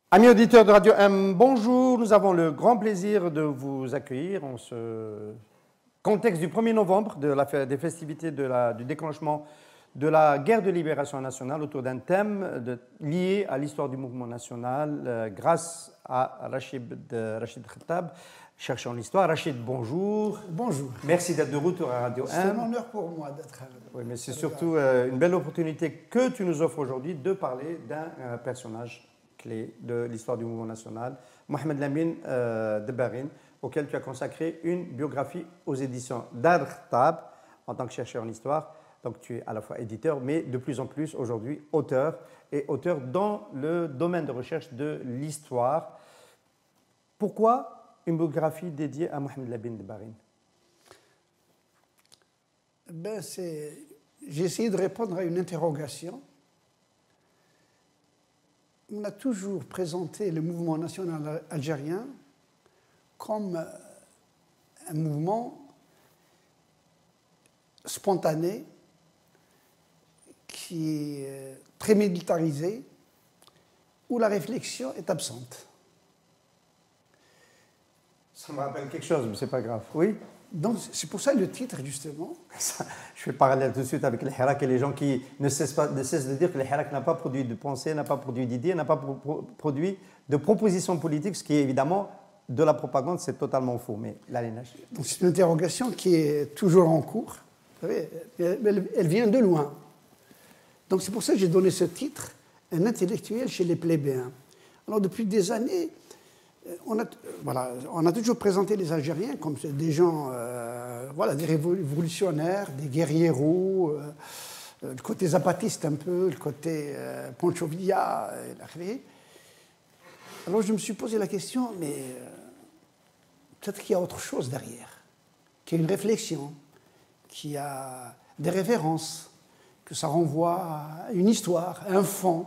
Amis auditeurs de Radio M, bonjour. Nous avons le grand plaisir de vous accueillir en ce contexte du 1er novembre des festivités du déclenchement de la guerre de libération nationale autour d'un thème lié à l'histoire du mouvement national grâce à Rachid Khattab, cherchant l'histoire. Rachid, bonjour. Bonjour. Merci d'être de retour à Radio M. C'est un honneur pour moi d'être avec vous. Oui, mais c'est surtout une belle opportunité que tu nous offres aujourd'hui de parler d'un personnage clé de l'histoire du mouvement national, Mohamed Lamine Debaghine, auquel tu as consacré une biographie aux éditions Dar Khattab en tant que chercheur en histoire. Donc tu es à la fois éditeur, mais de plus en plus aujourd'hui auteur, et auteur dans le domaine de recherche de l'histoire. Pourquoi une biographie dédiée à Mohamed Lamine Debaghine? J'ai essayé de répondre à une interrogation. On a toujours présenté le mouvement national algérien comme un mouvement spontané, qui est très militarisé, où la réflexion est absente. Ça me rappelle quelque chose, mais ce n'est pas grave. Oui? Donc c'est pour ça le titre, justement. Je fais parallèle tout de suite avec le Hirak et les gens qui ne cessent de dire que le Hirak n'a pas produit de pensée, n'a pas produit d'idées, n'a pas produit de propositions politiques, ce qui est évidemment de la propagande, c'est totalement faux. Mais donc c'est une interrogation qui est toujours en cours. Vous savez, elle vient de loin. Donc c'est pour ça que j'ai donné ce titre, un intellectuel chez les plébéiens. Alors depuis des années, on a toujours présenté les Algériens comme des gens, des révolutionnaires, des guerrieros, le côté zapatiste un peu, le côté Pancho Villa. Alors je me suis posé la question, mais peut-être qu'il y a autre chose derrière, qu'il y a une réflexion, qu'il y a des références, que ça renvoie à une histoire, à un fond.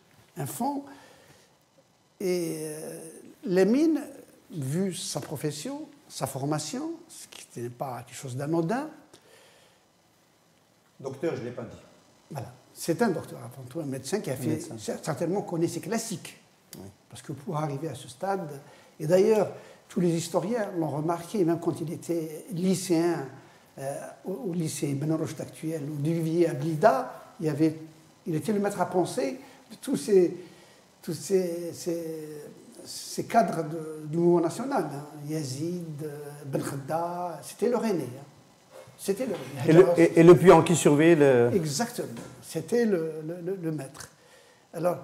Et Lamine, vu sa profession, sa formation, ce qui n'est pas quelque chose d'anodin. Docteur, je ne l'ai pas dit. Voilà. C'est un docteur avant tout, un médecin qui a fait certainement connaît ses classiques. Oui. Parce que pour arriver à ce stade, et d'ailleurs, tous les historiens l'ont remarqué, même quand il était lycéen au lycée Ibn Rushd actuel, ou du Vivier à Blida, il était le maître à penser de tous ces cadres du mouvement national, Yazid, Ben Khadda, c'était leur aîné. C'était leur aîné. Et le puant qui surveillait le... Exactement, c'était le maître. Alors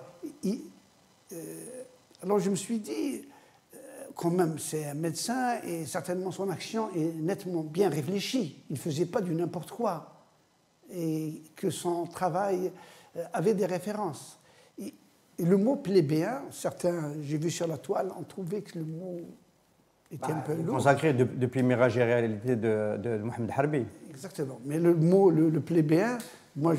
je me suis dit, quand même, c'est un médecin et certainement son action est nettement bien réfléchie. Il ne faisait pas du n'importe quoi. Et que son travail avait des références. Et le mot plébéien, certains, j'ai vu sur la toile, ont trouvé que le mot était un peu lourd. Consacré depuis Mirage et réalité de Mohamed Harbi. Exactement. Mais le mot, le plébéien, moi,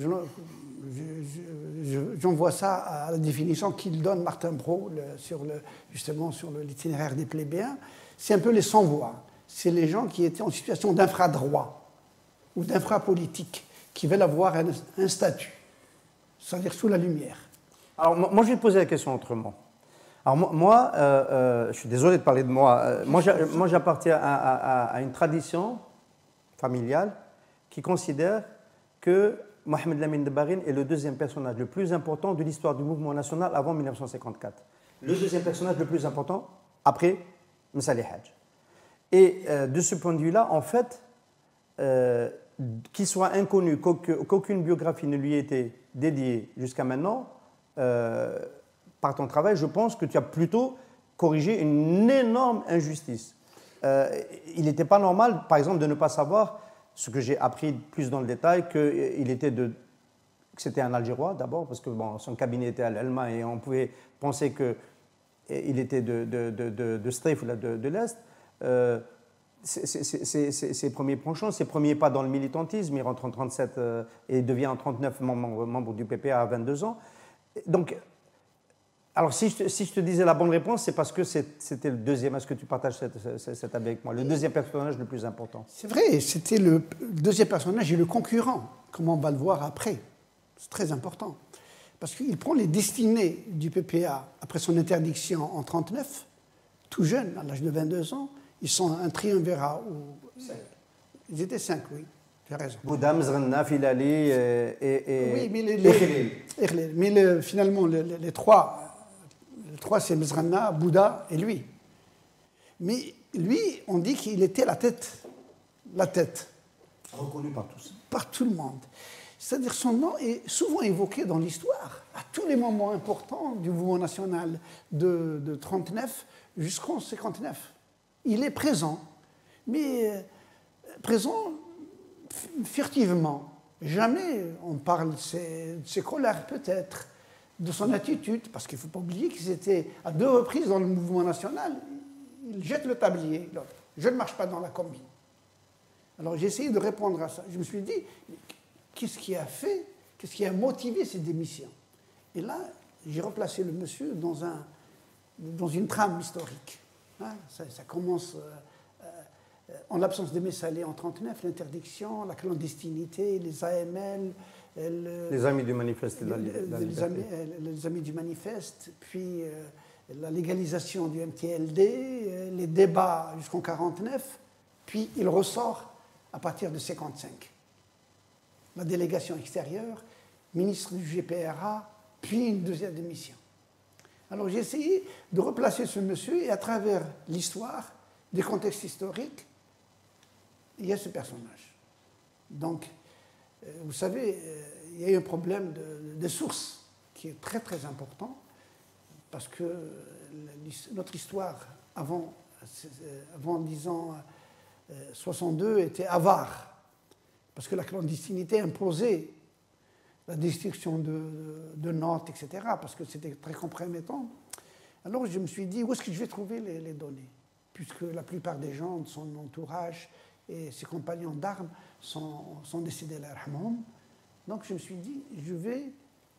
j'envoie ça à la définition qu'il donne Martin Braud justement sur l'itinéraire des plébéiens. C'est un peu les sans-voix. C'est les gens qui étaient en situation d'infradroit ou d'infrapolitique, qui veulent avoir un statut, c'est-à-dire sous la lumière. Alors, moi, je vais te poser la question autrement. Alors, moi, je suis désolé de parler de moi. Moi, j'appartiens à une tradition familiale qui considère que Mohamed Lamine Debaghine est le deuxième personnage le plus important de l'histoire du mouvement national avant 1954. Le deuxième personnage le plus important après Msalih Hadj. Et de ce point de vue-là, en fait, qu'il soit inconnu, qu'aucune biographie ne lui ait été dédiée jusqu'à maintenant, par ton travail, je pense que tu as plutôt corrigé une énorme injustice. Il n'était pas normal, par exemple, de ne pas savoir, ce que j'ai appris plus dans le détail, que c'était un Algérois d'abord, parce que son cabinet était à l'Elma et on pouvait penser qu'il était de Streif ou de l'Est. Ses premiers penchants, ses premiers pas dans le militantisme, il rentre en 1937 et devient en 1939 membre du PPA à 22 ans. Donc, alors si je te disais la bonne réponse, c'est parce que c'était le deuxième. Est-ce que tu partages cet avis avec moi? Le deuxième personnage le plus important. C'est vrai, c'était le deuxième personnage et le concurrent, comme on va le voir après. C'est très important. parce qu'il prend les destinées du PPA après son interdiction en 1939, tout jeune, à l'âge de 22 ans. Ils sont un triumvirat. Ils étaient 5, oui, tu as raison. Bouddha, Mzranna, Filali et oui, mais finalement, les trois c'est Mzranna, Bouddha et lui. Mais lui, on dit qu'il était la tête. Reconnu par tous. Par tout le monde. C'est-à-dire son nom est souvent évoqué dans l'histoire, à tous les moments importants du mouvement national de 1939 jusqu'en 1959. Il est présent, mais présent furtivement. Jamais on parle de ses colères peut-être, de son attitude, parce qu'il ne faut pas oublier qu'ils étaient à 2 reprises dans le mouvement national. Il jette le tablier, l'autre. Je ne marche pas dans la combine. Alors j'ai essayé de répondre à ça. Je me suis dit, qu'est-ce qui a motivé ces démissions? Et là, j'ai replacé le monsieur dans une trame historique. Hein, ça commence en l'absence de Messalé en 1939, l'interdiction, la clandestinité, les AML. Les Amis du Manifeste. Les Amis du Manifeste, puis la légalisation du MTLD, les débats jusqu'en 1949, puis il ressort à partir de 1955. La délégation extérieure, ministre du GPRA, puis une deuxième démission. Alors j'ai essayé de replacer ce monsieur et à travers l'histoire, des contextes historiques, il y a ce personnage. Donc, vous savez, il y a eu un problème de source qui est très très important parce que notre histoire avant disons 62 était avare parce que la clandestinité imposait la destruction de notes, etc., parce que c'était très compromettant. Alors je me suis dit, où est-ce que je vais trouver les données? Puisque la plupart des gens de son entourage et ses compagnons d'armes sont décédés à l'Arhamon. Donc je me suis dit, je vais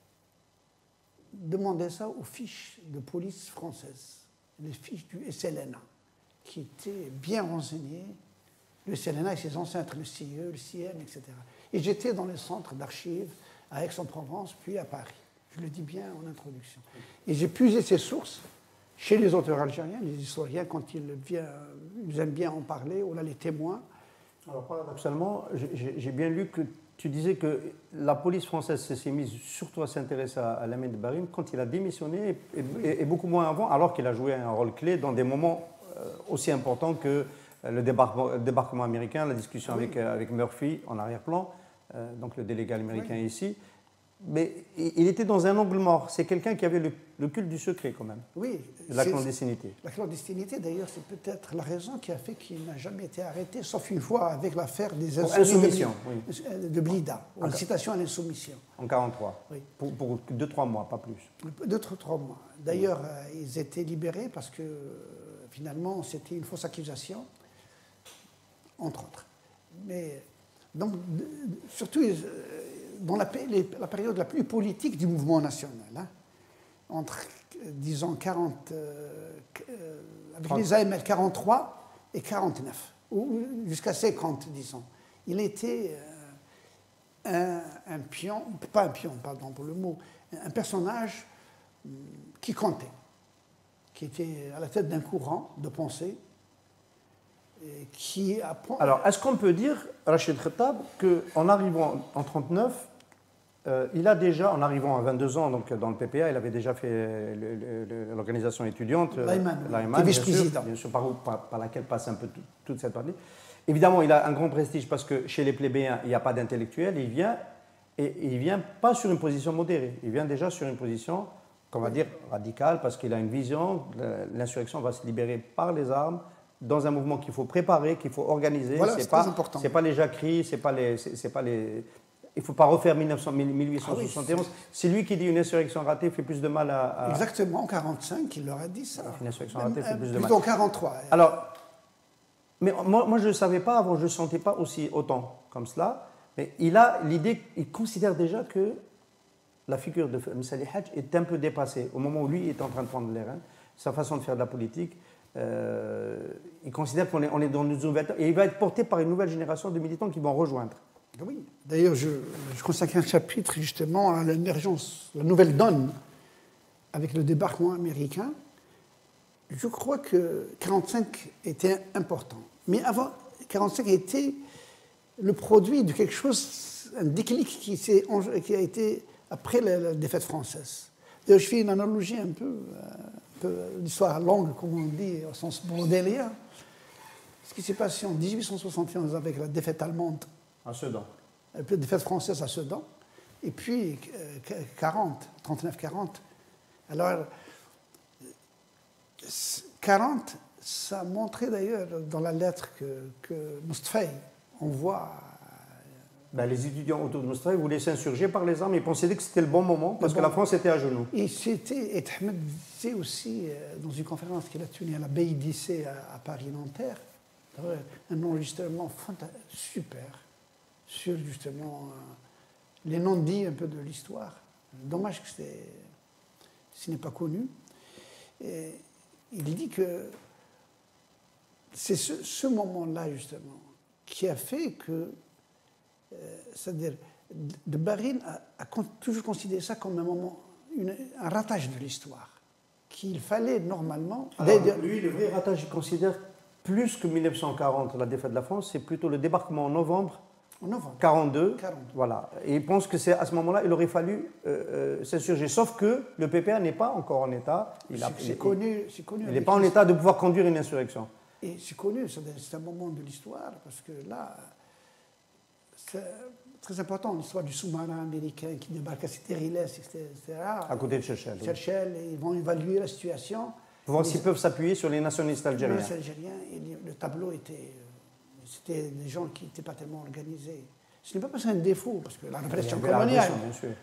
demander ça aux fiches de police françaises, les fiches du SLNA, qui étaient bien renseignées, le SLNA et ses ancêtres, le CIE, le CIEM, etc. Et j'étais dans les centres d'archives à Aix-en-Provence, puis à Paris. Je le dis bien en introduction. Et j'ai puisé ces sources chez les auteurs algériens, les historiens, quand ils aiment bien en parler, on a les témoins. Alors, paradoxalement, j'ai bien lu que tu disais que la police française s'est mise surtout à s'intéresser à Lamine Barim quand il a démissionné et beaucoup moins avant, alors qu'il a joué un rôle clé dans des moments aussi importants que le débarquement américain, la discussion avec Murphy en arrière-plan, donc le délégué américain ici. Mais il était dans un angle mort. C'est quelqu'un qui avait le culte du secret, quand même. Oui. De la clandestinité. La clandestinité, d'ailleurs, c'est peut-être la raison qui a fait qu'il n'a jamais été arrêté, sauf une fois avec l'affaire des insoumissions de Blida, l'incitation à l'insoumission. En 1943. Oui. Pour 2-3 mois, pas plus. 2-3 mois. D'ailleurs, ils étaient libérés parce que, finalement, c'était une fausse accusation, entre autres. Mais, donc, surtout... dans la période la plus politique du mouvement national, hein, entre, disons, avec les AML 43 et 49, ou jusqu'à 50, disons. Il était un pion, pas un pion, pardon pour le mot, un personnage qui comptait, qui était à la tête d'un courant de pensée, qui apprend... Alors, est-ce qu'on peut dire, Rachid Khattab, qu'en arrivant en 1939, il a déjà, en arrivant à 22 ans donc, dans le PPA, il avait déjà fait l'organisation étudiante, l'AIMAN, bien sûr par laquelle passe un peu toute cette partie. Évidemment, il a un grand prestige parce que chez les plébéiens, il n'y a pas d'intellectuel. Il vient pas sur une position modérée. Il vient déjà sur une position, qu'on va dire, radicale, parce qu'il a une vision. L'insurrection va se libérer par les armes, dans un mouvement qu'il faut préparer, qu'il faut organiser. Voilà, c'est très important. Ce n'est pas les jacqueries, ce n'est pas les... Il ne faut pas refaire 1871. C'est lui qui dit une insurrection ratée fait plus de mal à... Exactement, en 1945, il leur a dit ça. Une insurrection ratée fait plus de mal. Plutôt en 1943. Alors, mais moi je ne savais pas avant, je ne sentais pas autant comme cela. Mais il a l'idée, il considère déjà que la figure de Msali Hadj est un peu dépassée. Au moment où lui est en train de prendre les rênes, sa façon de faire de la politique, il considère qu'on est dans une nouvelle... Et il va être porté par une nouvelle génération de militants qui vont rejoindre. Oui, D'ailleurs, je consacre un chapitre justement à l'émergence, la nouvelle donne avec le débarquement américain. Je crois que 1945 était important. Mais avant, 1945 était le produit de quelque chose, un déclic qui a été après la défaite française. D'ailleurs, je fais une analogie un peu l'histoire longue, comme on dit, au sens brodélien. Ce qui s'est passé en 1871 avec la défaite allemande. À Sedan. La défaite française à Sedan. Et puis 39-40. Alors, 40, ça a montré d'ailleurs dans la lettre que Mustapha envoie. Les étudiants autour de Mustapha voulaient s'insurger par les armes. Ils pensaient que c'était le bon moment parce que la France était à genoux. Et Ahmed disait aussi, dans une conférence qu'il a tenue à l'abbaye d'Issée à Paris-Nanterre, un enregistrement super sur justement les non-dits un peu de l'histoire. Dommage que ce n'est pas connu. Et il dit que c'est ce moment-là justement qui a fait que, c'est-à-dire, de Barine a toujours considéré ça comme un moment, un ratage de l'histoire, qu'il fallait normalement... Alors, lui, le vrai ratage, il considère plus que 1940, la défaite de la France, c'est plutôt le débarquement en novembre 42. Voilà. Et il pense que c'est à ce moment-là, il aurait fallu s'insurger. Sauf que le PPA n'est pas encore en état. Il n'est pas en état de pouvoir conduire une insurrection. Et c'est connu, c'est un moment de l'histoire, parce que là, c'est très important, l'histoire du sous-marin américain qui débarque à Steriles, etc. À côté de Churchill. Churchill, ils vont évaluer la situation. Pour voir s'ils peuvent s'appuyer sur les nationalistes algériens. Les Algériens, et le tableau c'était des gens qui n'étaient pas tellement organisés. Ce n'est pas parce que c'est un défaut, parce que la répression coloniale,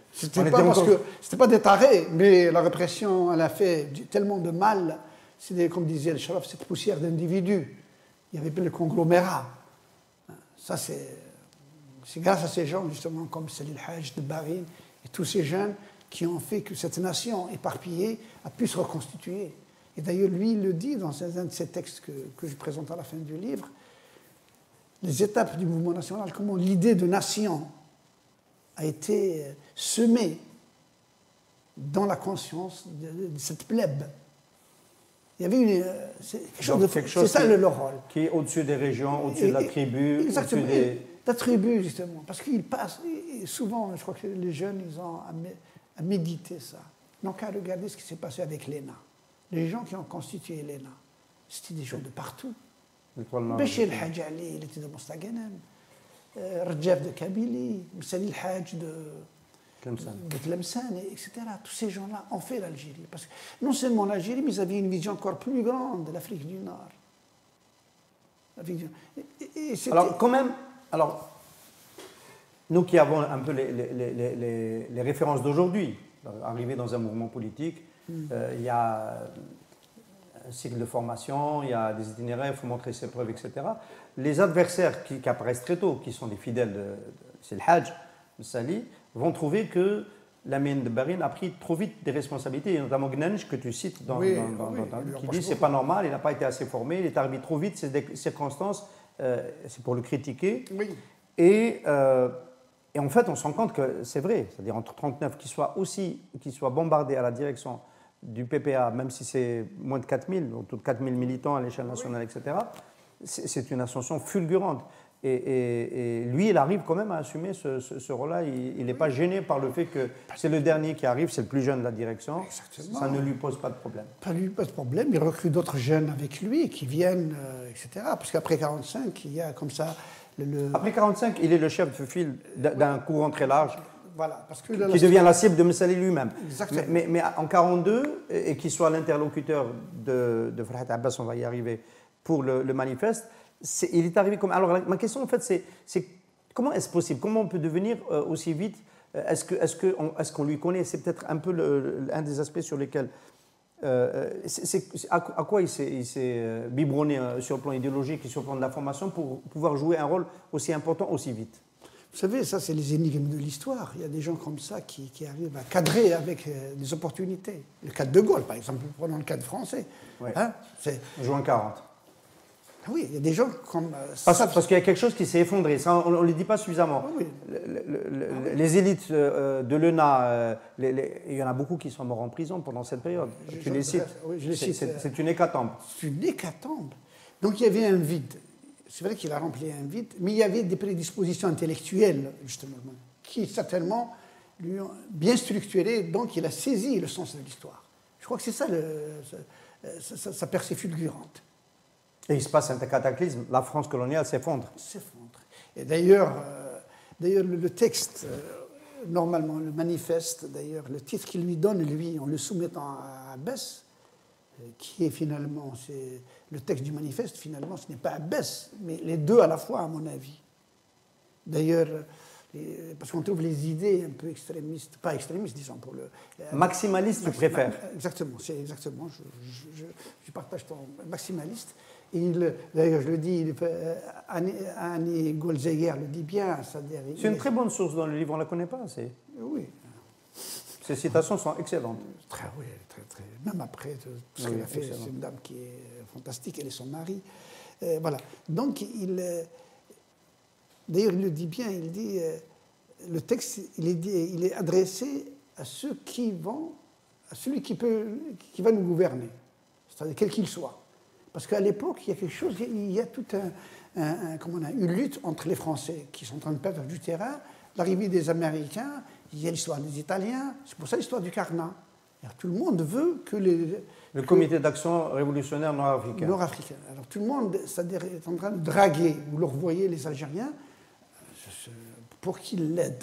c'était pas des tarés, mais la répression, elle a fait tellement de mal. C'était, comme disait le Sharaf, cette poussière d'individus. Il y avait plus le conglomérat. Ça, c'est grâce à ces gens, justement, comme Salil Hajj de Barine et tous ces jeunes qui ont fait que cette nation éparpillée a pu se reconstituer. Et d'ailleurs, lui, il le dit dans un de ses textes que je présente à la fin du livre, les étapes du mouvement national, comment l'idée de nation a été semée dans la conscience de cette plèbe. Il y avait c'est ça le rôle. Qui est au-dessus des régions, au-dessus de la tribu. Exactement, la tribu, justement. Parce qu'ils passent, et souvent, je crois que les jeunes, ils ont à méditer ça. Ils n'ont qu'à regarder ce qui s'est passé avec l'ENA. Les gens qui ont constitué l'ENA, c'était des gens de partout. Béchir El-Hajj Ali, il était de Mostaganem. Rajaf de Kabylie, Moussali El-Hajj de Tlemcen, etc. Tous ces gens-là ont fait l'Algérie. Parce que non seulement l'Algérie, mais ils avaient une vision encore plus grande de l'Afrique du Nord. Alors, quand même, nous qui avons un peu les références d'aujourd'hui, arrivés dans un mouvement politique, il y a un cycle de formation, il y a des itinéraires, il faut montrer ses preuves, etc. Les adversaires qui apparaissent très tôt, qui sont des fidèles de El Hajj, Sali, vont trouver que l'Amine de Barine a pris trop vite des responsabilités, et notamment Gnanj, que tu cites qui dit que ce n'est pas normal, il n'a pas été assez formé, il est arrivé trop vite, ces circonstances, c'est pour le critiquer. Oui. Et en fait, on se rend compte que c'est vrai, c'est-à-dire entre 1939, qu'il soit bombardé à la direction du PPA, même si c'est moins de 4000, autour de 4000 militants à l'échelle nationale, etc., c'est une ascension fulgurante. Et lui, il arrive quand même à assumer ce rôle-là. Il n'est pas gêné par le fait que c'est le dernier qui arrive, c'est le plus jeune de la direction. Exactement. Ça ne lui pose pas de problème. Pas de problème. Il recrute d'autres jeunes avec lui qui viennent, etc. Parce qu'après 1945, il y a comme ça... Après 1945, il est le chef de file d'un courant très large. Voilà, parce que qui devient la cible de Messali lui-même. Exactement. Mais en 1942, et qu'il soit l'interlocuteur de Farhat Abbas, on va y arriver, pour le manifeste, il est arrivé comme... Alors, ma question, en fait, c'est comment est-ce possible? Comment on peut devenir aussi vite? Est-ce qu'on lui connaît? C'est peut-être un peu un des aspects sur lesquels... à quoi il s'est biberonné sur le plan idéologique et sur le plan de la formation pour pouvoir jouer un rôle aussi important aussi vite? Vous savez, ça, c'est les énigmes de l'histoire. Il y a des gens comme ça qui arrivent à cadrer avec des opportunités. Le cas de Gaulle, par exemple, prenons le cas de français. Oui. Hein, Juin 40. Ah oui, il y a des gens comme... Parce qu'il y a quelque chose qui s'est effondré, ça, on ne le dit pas suffisamment. Ah oui. Les élites de l'ENA, il y en a beaucoup qui sont morts en prison pendant cette période. Tu les cites. Oui, je les cite. C'est une hécatombe. C'est une hécatombe. Donc il y avait un vide. C'est vrai qu'il a rempli un vide, mais il y avait des prédispositions intellectuelles, justement, qui certainement lui ont bien structuré, donc il a saisi le sens de l'histoire. Je crois que c'est ça sa percée fulgurante. Et il se passe un cataclysme, la France coloniale s'effondre. S'effondre. Et d'ailleurs, le texte, normalement, le manifeste, d'ailleurs, le titre qu'il lui donne, lui, en le soumettant à Abbès, qui est finalement, c'est le texte du manifeste, finalement, ce n'est pas Abbès, mais les deux à la fois, à mon avis. D'ailleurs, parce qu'on trouve les idées un peu extrémistes, pas extrémistes, disons, pour le... Maximaliste, tu préfères. Exactement, c'est exactement, je partage ton maximaliste. D'ailleurs, je le dis, Annie Golzeyer le dit bien. C'est une très bonne source dans le livre, on ne la connaît pas assez. Oui. Ces citations sont excellentes. Oui, très. Même après, tout ce qu'elle a fait, c'est une dame qui est fantastique, elle est son mari. Voilà. Donc, d'ailleurs, il le dit bien, il dit, le texte, il est adressé à ceux qui vont, à celui qui va nous gouverner, c'est-à-dire quel qu'il soit. Parce qu'à l'époque, il y a quelque chose, il y a toute une lutte entre les Français qui sont en train de perdre du terrain, l'arrivée des Américains, il y a l'histoire des Italiens, c'est pour ça l'histoire du Carnat. Tout le monde veut que le comité d'action révolutionnaire nord-africain. Nord-africain. Alors tout le monde est en train de draguer, vous le revoyez, les Algériens, pour qu'ils l'aident.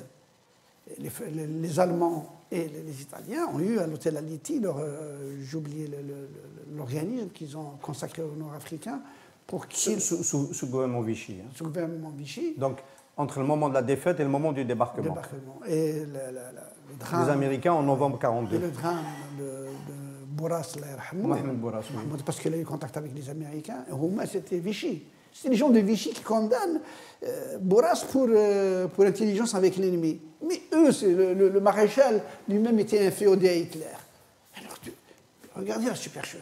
Les Allemands et les Italiens ont eu à l'hôtel Aliti, j'ai oublié l'organisme qu'ils ont consacré aux Nord-Africains, pour qu'ils... Sous gouvernement Vichy. Hein. Sous gouvernement Vichy. Donc, entre le moment de la défaite et le moment du débarquement. Et le drame... Les Américains en novembre 1942. Et le drame de Bourras, Mohamed Bourras, oui. Parce qu'il a eu contact avec les Américains. Et Roumain, c'était Vichy. C'est les gens de Vichy qui condamnent Bourras pour intelligence avec l'ennemi. Mais eux, le maréchal lui-même était inféodé à Hitler. Alors, regardez la supercherie.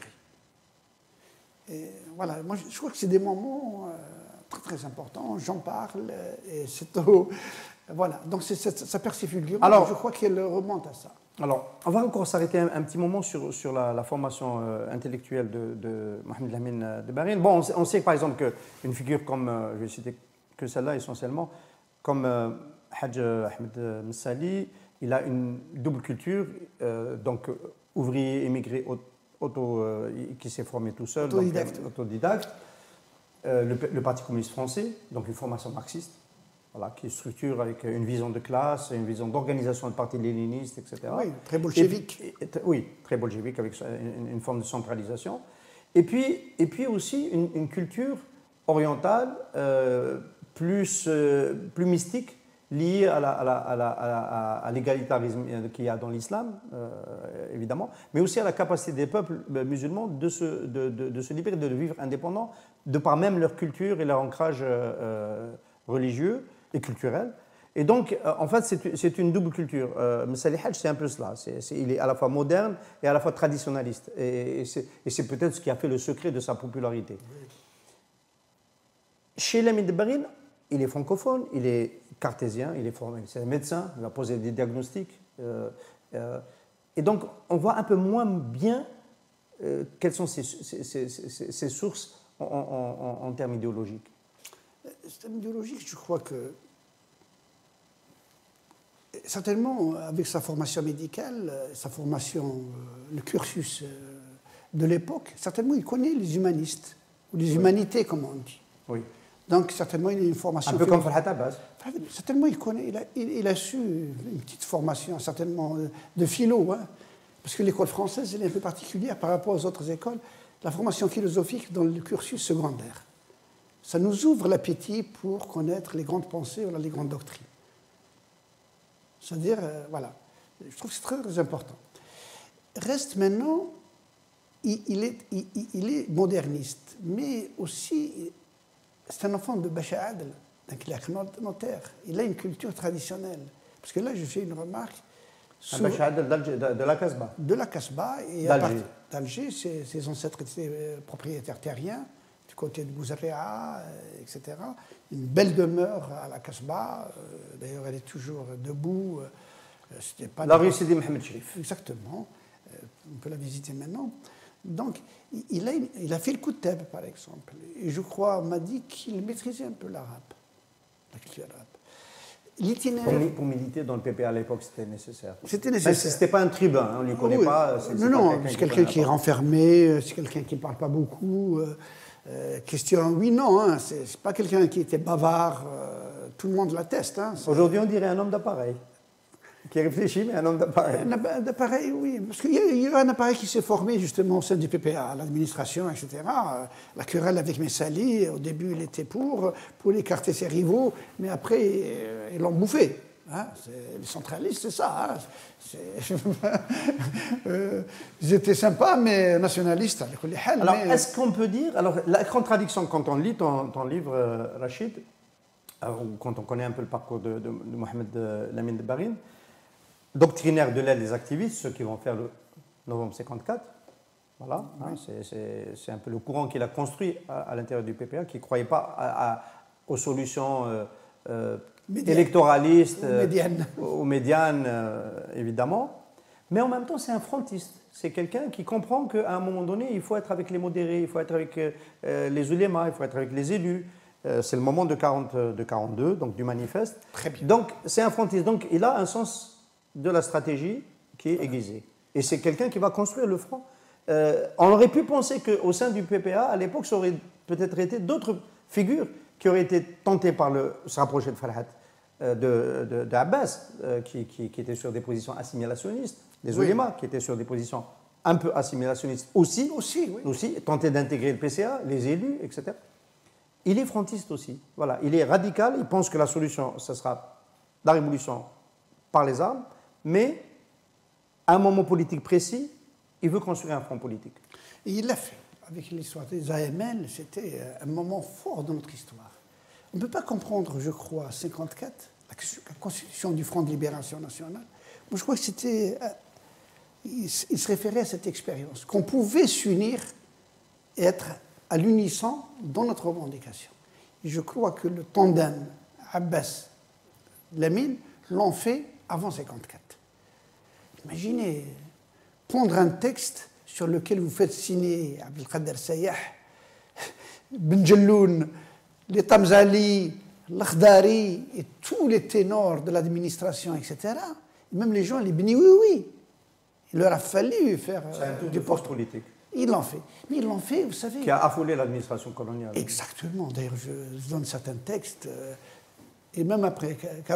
Et voilà, moi je crois que c'est des moments très très importants. J'en parle et c'est voilà. Donc ça percée fulgurante. Alors, je crois qu'elle remonte à ça. Alors, on va encore s'arrêter un petit moment sur la formation intellectuelle de Mohamed Lamine Debarine. Bon, on sait par exemple qu'une figure comme, je vais citer que celle-là essentiellement, comme Hadj Ahmed Messali, il a une double culture, donc ouvrier émigré qui s'est formé tout seul, autodidacte. Le Parti communiste français, donc une formation marxiste. Voilà, qui structure avec une vision de classe, une vision d'organisation de parti léniniste, etc. Oui, très bolchevique. Oui, très bolchevique, avec une forme de centralisation. Et puis aussi une culture orientale plus mystique, liée à l'égalitarisme qu'il y a dans l'islam, évidemment, mais aussi à la capacité des peuples musulmans de se libérer, de vivre indépendants, de par même leur culture et leur ancrage religieux et culturel. Et donc, en fait, c'est une double culture. Messali Hadj, c'est un peu cela. Il est à la fois moderne et à la fois traditionnaliste. Et c'est peut-être ce qui a fait le secret de sa popularité. Chez Lamine Debarine, il est francophone, il est cartésien, il est formé, c'est un médecin, il va poser des diagnostics. Et donc, on voit un peu moins bien quelles sont ses sources en termes idéologiques. C'est idéologique, je crois que certainement avec sa formation médicale, sa formation, le cursus de l'époque, certainement il connaît les humanistes, ou les humanités comme on dit. Oui. Donc certainement il a une formation... Un peu comme Farhat Abbas. Certainement il connaît, il a su une petite formation certainement de philo, hein, parce que l'école française elle est un peu particulière par rapport aux autres écoles, la formation philosophique dans le cursus secondaire. Ça nous ouvre l'appétit pour connaître les grandes pensées, les grandes doctrines. C'est-à-dire, voilà, je trouve que c'est très, très important. Reste maintenant, il est moderniste, mais aussi, c'est un enfant de Bacha Adel, d'un clerc notaire. Il a une culture traditionnelle. Parce que là, je fais une remarque. Bacha Adel de la Casbah. De la Casbah, et d'Alger. Ses ancêtres étaient propriétaires terriens. du côté de Bouzarria, etc. Une belle demeure à la Kasbah. D'ailleurs, elle est toujours debout. C'était pas la rue Sidi Mohamed Cherif. Exactement. On peut la visiter maintenant. Donc, il a fait le Kouteb, par exemple. Et je crois, on m'a dit qu'il maîtrisait un peu l'arabe, la culture arabe. Pour militer dans le PPA à l'époque, c'était nécessaire. C'était nécessaire. Ce n'était pas un tribun, on ne lui connaît pas. Non, c'est quelqu'un qui est renfermé, c'est quelqu'un qui ne parle pas beaucoup. Question oui, non, hein, c'est pas quelqu'un qui était bavard, tout le monde l'atteste. Hein, aujourd'hui, on dirait un homme d'appareil. Qui réfléchit, mais un homme d'appareil. Un d'appareil, oui. Parce qu'il y a un appareil qui s'est formé justement au sein du PPA, l'administration, etc. La querelle avec Messali, au début, il était pour écarter ses rivaux, mais après, ils l'ont bouffé. Hein. Les centralistes, c'est ça. Hein. Ils étaient sympas, mais nationalistes. Alors, est-ce qu'on peut dire... Alors, la contradiction, quand on lit ton livre, Rachid, ou quand on connaît un peu le parcours de Mohamed Lamine de Barine, doctrinaire de l'aide des activistes, ceux qui vont faire le novembre 54, voilà, oui. Hein, c'est un peu le courant qu'il a construit à l'intérieur du PPA, qui ne croyait pas aux solutions électoralistes, aux médianes, évidemment, mais en même temps c'est un frontiste, c'est quelqu'un qui comprend qu'à un moment donné, il faut être avec les modérés, il faut être avec les ulémas, il faut être avec les élus. C'est le moment de 42, donc du manifeste. Très bien. Donc c'est un frontiste, donc il a un sens de la stratégie qui est aiguisé. Et c'est quelqu'un qui va construire le front. On aurait pu penser qu'au sein du PPA, à l'époque, ça aurait peut-être été d'autres figures qui auraient été tentées par se rapprocher de Farhat, d'Abbas, qui était sur des positions assimilationnistes, des ulémas qui étaient sur des positions un peu assimilationnistes aussi, tenter d'intégrer le PCA, les élus, etc. Il est frontiste aussi. Voilà. Il est radical, il pense que la solution, ce sera la révolution par les armes, mais à un moment politique précis, il veut construire un front politique. Et il l'a fait. Avec l'histoire des AML, c'était un moment fort dans notre histoire. On ne peut pas comprendre, je crois, 1954, la constitution du Front de Libération Nationale. Moi, je crois que c'était... il se référait à cette expérience, qu'on pouvait s'unir et être à l'unisson dans notre revendication. Et je crois que le tandem Abbas-Lamine l'ont fait avant 1954. Imaginez, prendre un texte sur lequel vous faites signer Abdelkader Sayah, Ben Jelloun, les Tamzali, l'Akhdari et tous les ténors de l'administration, etc. Et même les gens, les bénis, oui. Il leur a fallu faire du poste politique. Ils l'ont fait. Mais ils l'ont fait, vous savez... Qui a affolé l'administration coloniale. Exactement. D'ailleurs, je donne certains textes. Et même après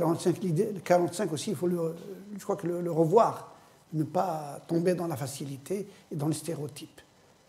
1945 aussi, il faut, je crois que le revoir. Ne pas tomber dans la facilité et dans les stéréotypes.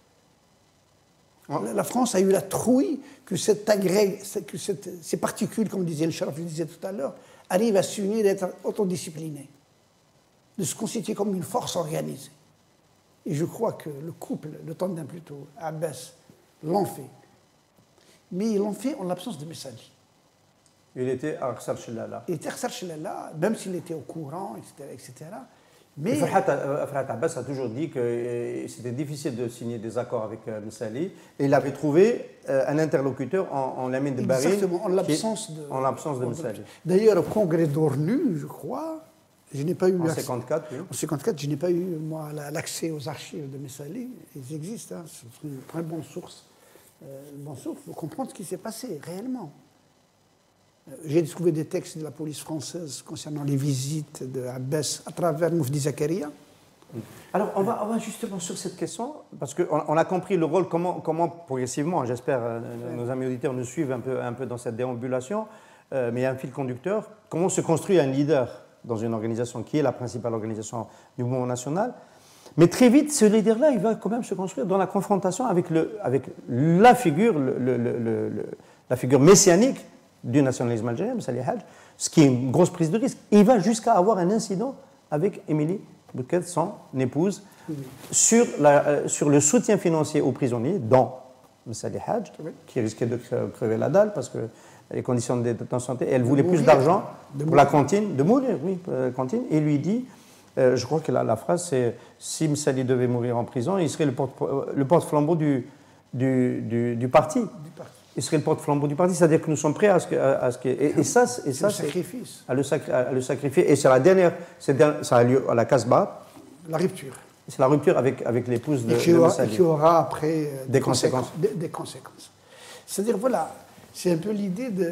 La France a eu la trouille que ces particules, comme disait le Sharaf, je disais tout à l'heure, arrivent à s'unir et être autodisciplinées, de se constituer comme une force organisée. Et je crois que le couple, le tandem plutôt, Abbas, l'ont fait. Mais ils l'ont fait en l'absence de Messali. Il était à Arsar Chellala. Il était à Arsar Chellala, même s'il était au courant, etc. Mais Farhat Abbas a toujours dit que c'était difficile de signer des accords avec Messali. Et il avait trouvé un interlocuteur en Lamine de Barine. Exactement, en l'absence de Messali. D'ailleurs, au congrès d'ONU, je crois, je n'ai pas eu... En 1954, oui. En 1954, je n'ai pas eu, moi, l'accès aux archives de Messali. Ils existent, hein, c'est une très bonne source. Pour comprendre ce qui s'est passé, réellement. J'ai trouvé des textes de la police française concernant les visites d'Abbas à travers Moufdi Zakaria. Alors, on va justement sur cette question, parce qu'on a compris le rôle, comment progressivement, j'espère, nos amis auditeurs nous suivent un peu dans cette déambulation, mais il y a un fil conducteur. Comment se construit un leader dans une organisation qui est la principale organisation du mouvement national? Mais très vite, ce leader-là, il va quand même se construire dans la confrontation avec la figure messianique du nationalisme algérien, Messali Hadj, ce qui est une grosse prise de risque. Il va jusqu'à avoir un incident avec Émilie Bouquet, son épouse, sur le soutien financier aux prisonniers, dont Messali Hadj, qui risquait de crever la dalle parce que les conditions de détention, elle voulait plus d'argent pour la cantine, de mourir, oui, pour la cantine, et lui dit, je crois que la phrase c'est « Si Messali devait mourir en prison, il serait le porte-flambeau du du parti. Il serait le porte-flambeau du parti, c'est-à-dire que nous sommes prêts à ce que et ça, c'est sacrifice. À le sacrifier. Et c'est la dernière, ça a lieu à la Casbah. La rupture. C'est la rupture avec l'épouse de et qui aura après des conséquences. Des conséquences. C'est-à-dire, voilà, c'est un peu l'idée de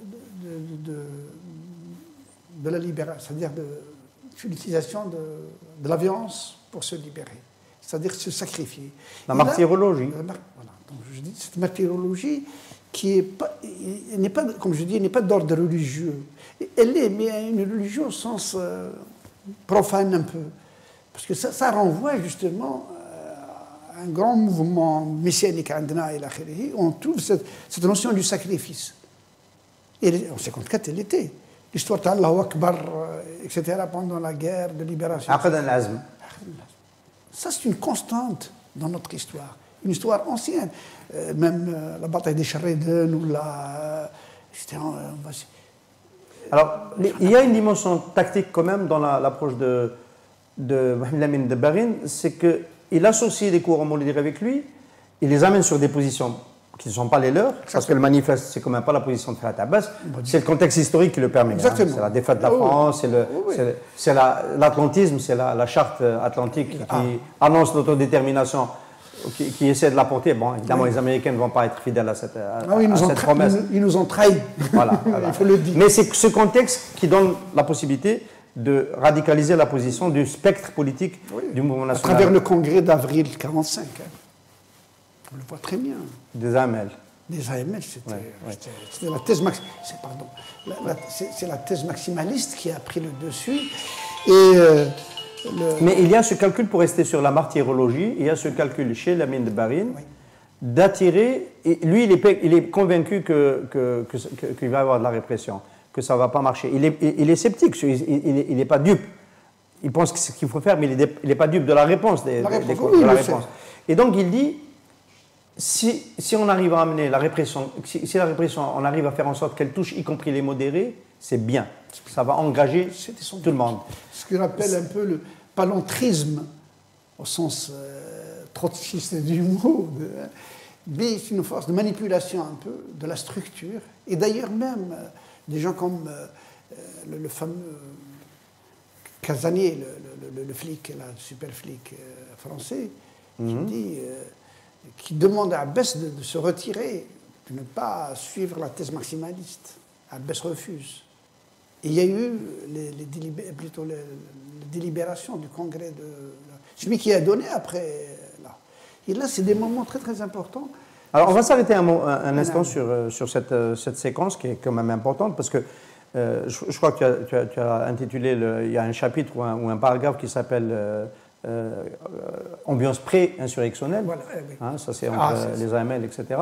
la libération, c'est-à-dire de l'utilisation de la violence pour se libérer, c'est-à-dire se sacrifier. La martyrologie. Voilà. Donc, je dis, cette martyrologie qui n'est pas, comme je dis, n'est pas d'ordre religieux. Elle est, mais une religion au sens profane un peu. Parce que ça renvoie justement à un grand mouvement messianique, où on trouve cette notion du sacrifice. Et en 1954, elle était. L'histoire d'Allahu Akbar, etc., pendant la guerre de libération. Aqd al-Azm. Ça, c'est une constante dans notre histoire. Une histoire ancienne. Même la bataille des Charredden ou la. Alors, il y a une dimension tactique quand même dans l'approche de Mohamed Lamine Dabbaghin, c'est qu'il associe les courants molidiques avec lui, il les amène sur des positions qui ne sont pas les leurs, parce que le manifeste, c'est quand même pas la position de Ferhat Abbas, c'est le contexte historique qui le permet. Hein. C'est la défaite de la France, c'est l'atlantisme, c'est la charte atlantique qui annonce l'autodétermination, qui essaie de l'apporter. Bon, évidemment, les Américains ne vont pas être fidèles à cette promesse. Ils nous ont trahis. Voilà. Il faut le dire. Mais c'est ce contexte qui donne la possibilité de radicaliser la position du spectre politique du mouvement national. À travers le congrès d'avril 1945. Hein. On le voit très bien. Des AML. Des AML, c'était la thèse c'est la thèse maximaliste qui a pris le dessus. Mais il y a ce calcul, pour rester sur la martyrologie, il y a ce calcul chez Lamine Dabbaghin d'attirer, et lui il est convaincu qu'il va y avoir de la répression, que ça ne va pas marcher. Il est sceptique, il n'est pas dupe. Il pense que c'est ce qu'il faut faire, mais il n'est pas dupe de la réponse. De la réponse. Et donc il dit, si on arrive à amener la répression, si la répression, on arrive à faire en sorte qu'elle touche y compris les modérés, c'est bien. Ça va engager tout le monde. Ce qu'on appelle un peu le palantrisme, au sens trotskiste du mot, mais c'est une force de manipulation un peu de la structure. Et d'ailleurs même, des gens comme le fameux Casanier, le flic, le super flic français, qui demande à Abbès de se retirer, de ne pas suivre la thèse maximaliste. Abbès refuse. Et il y a eu les délibérations du congrès de... Celui qui a donné après... Là. Et là, c'est des moments très très importants. Alors, on va s'arrêter un instant sur cette séquence qui est quand même importante, parce que je crois que tu as intitulé, il y a un chapitre ou un paragraphe qui s'appelle ambiance pré-insurrectionnelle. Voilà, oui. Hein, ça, c'est entre les AML, etc.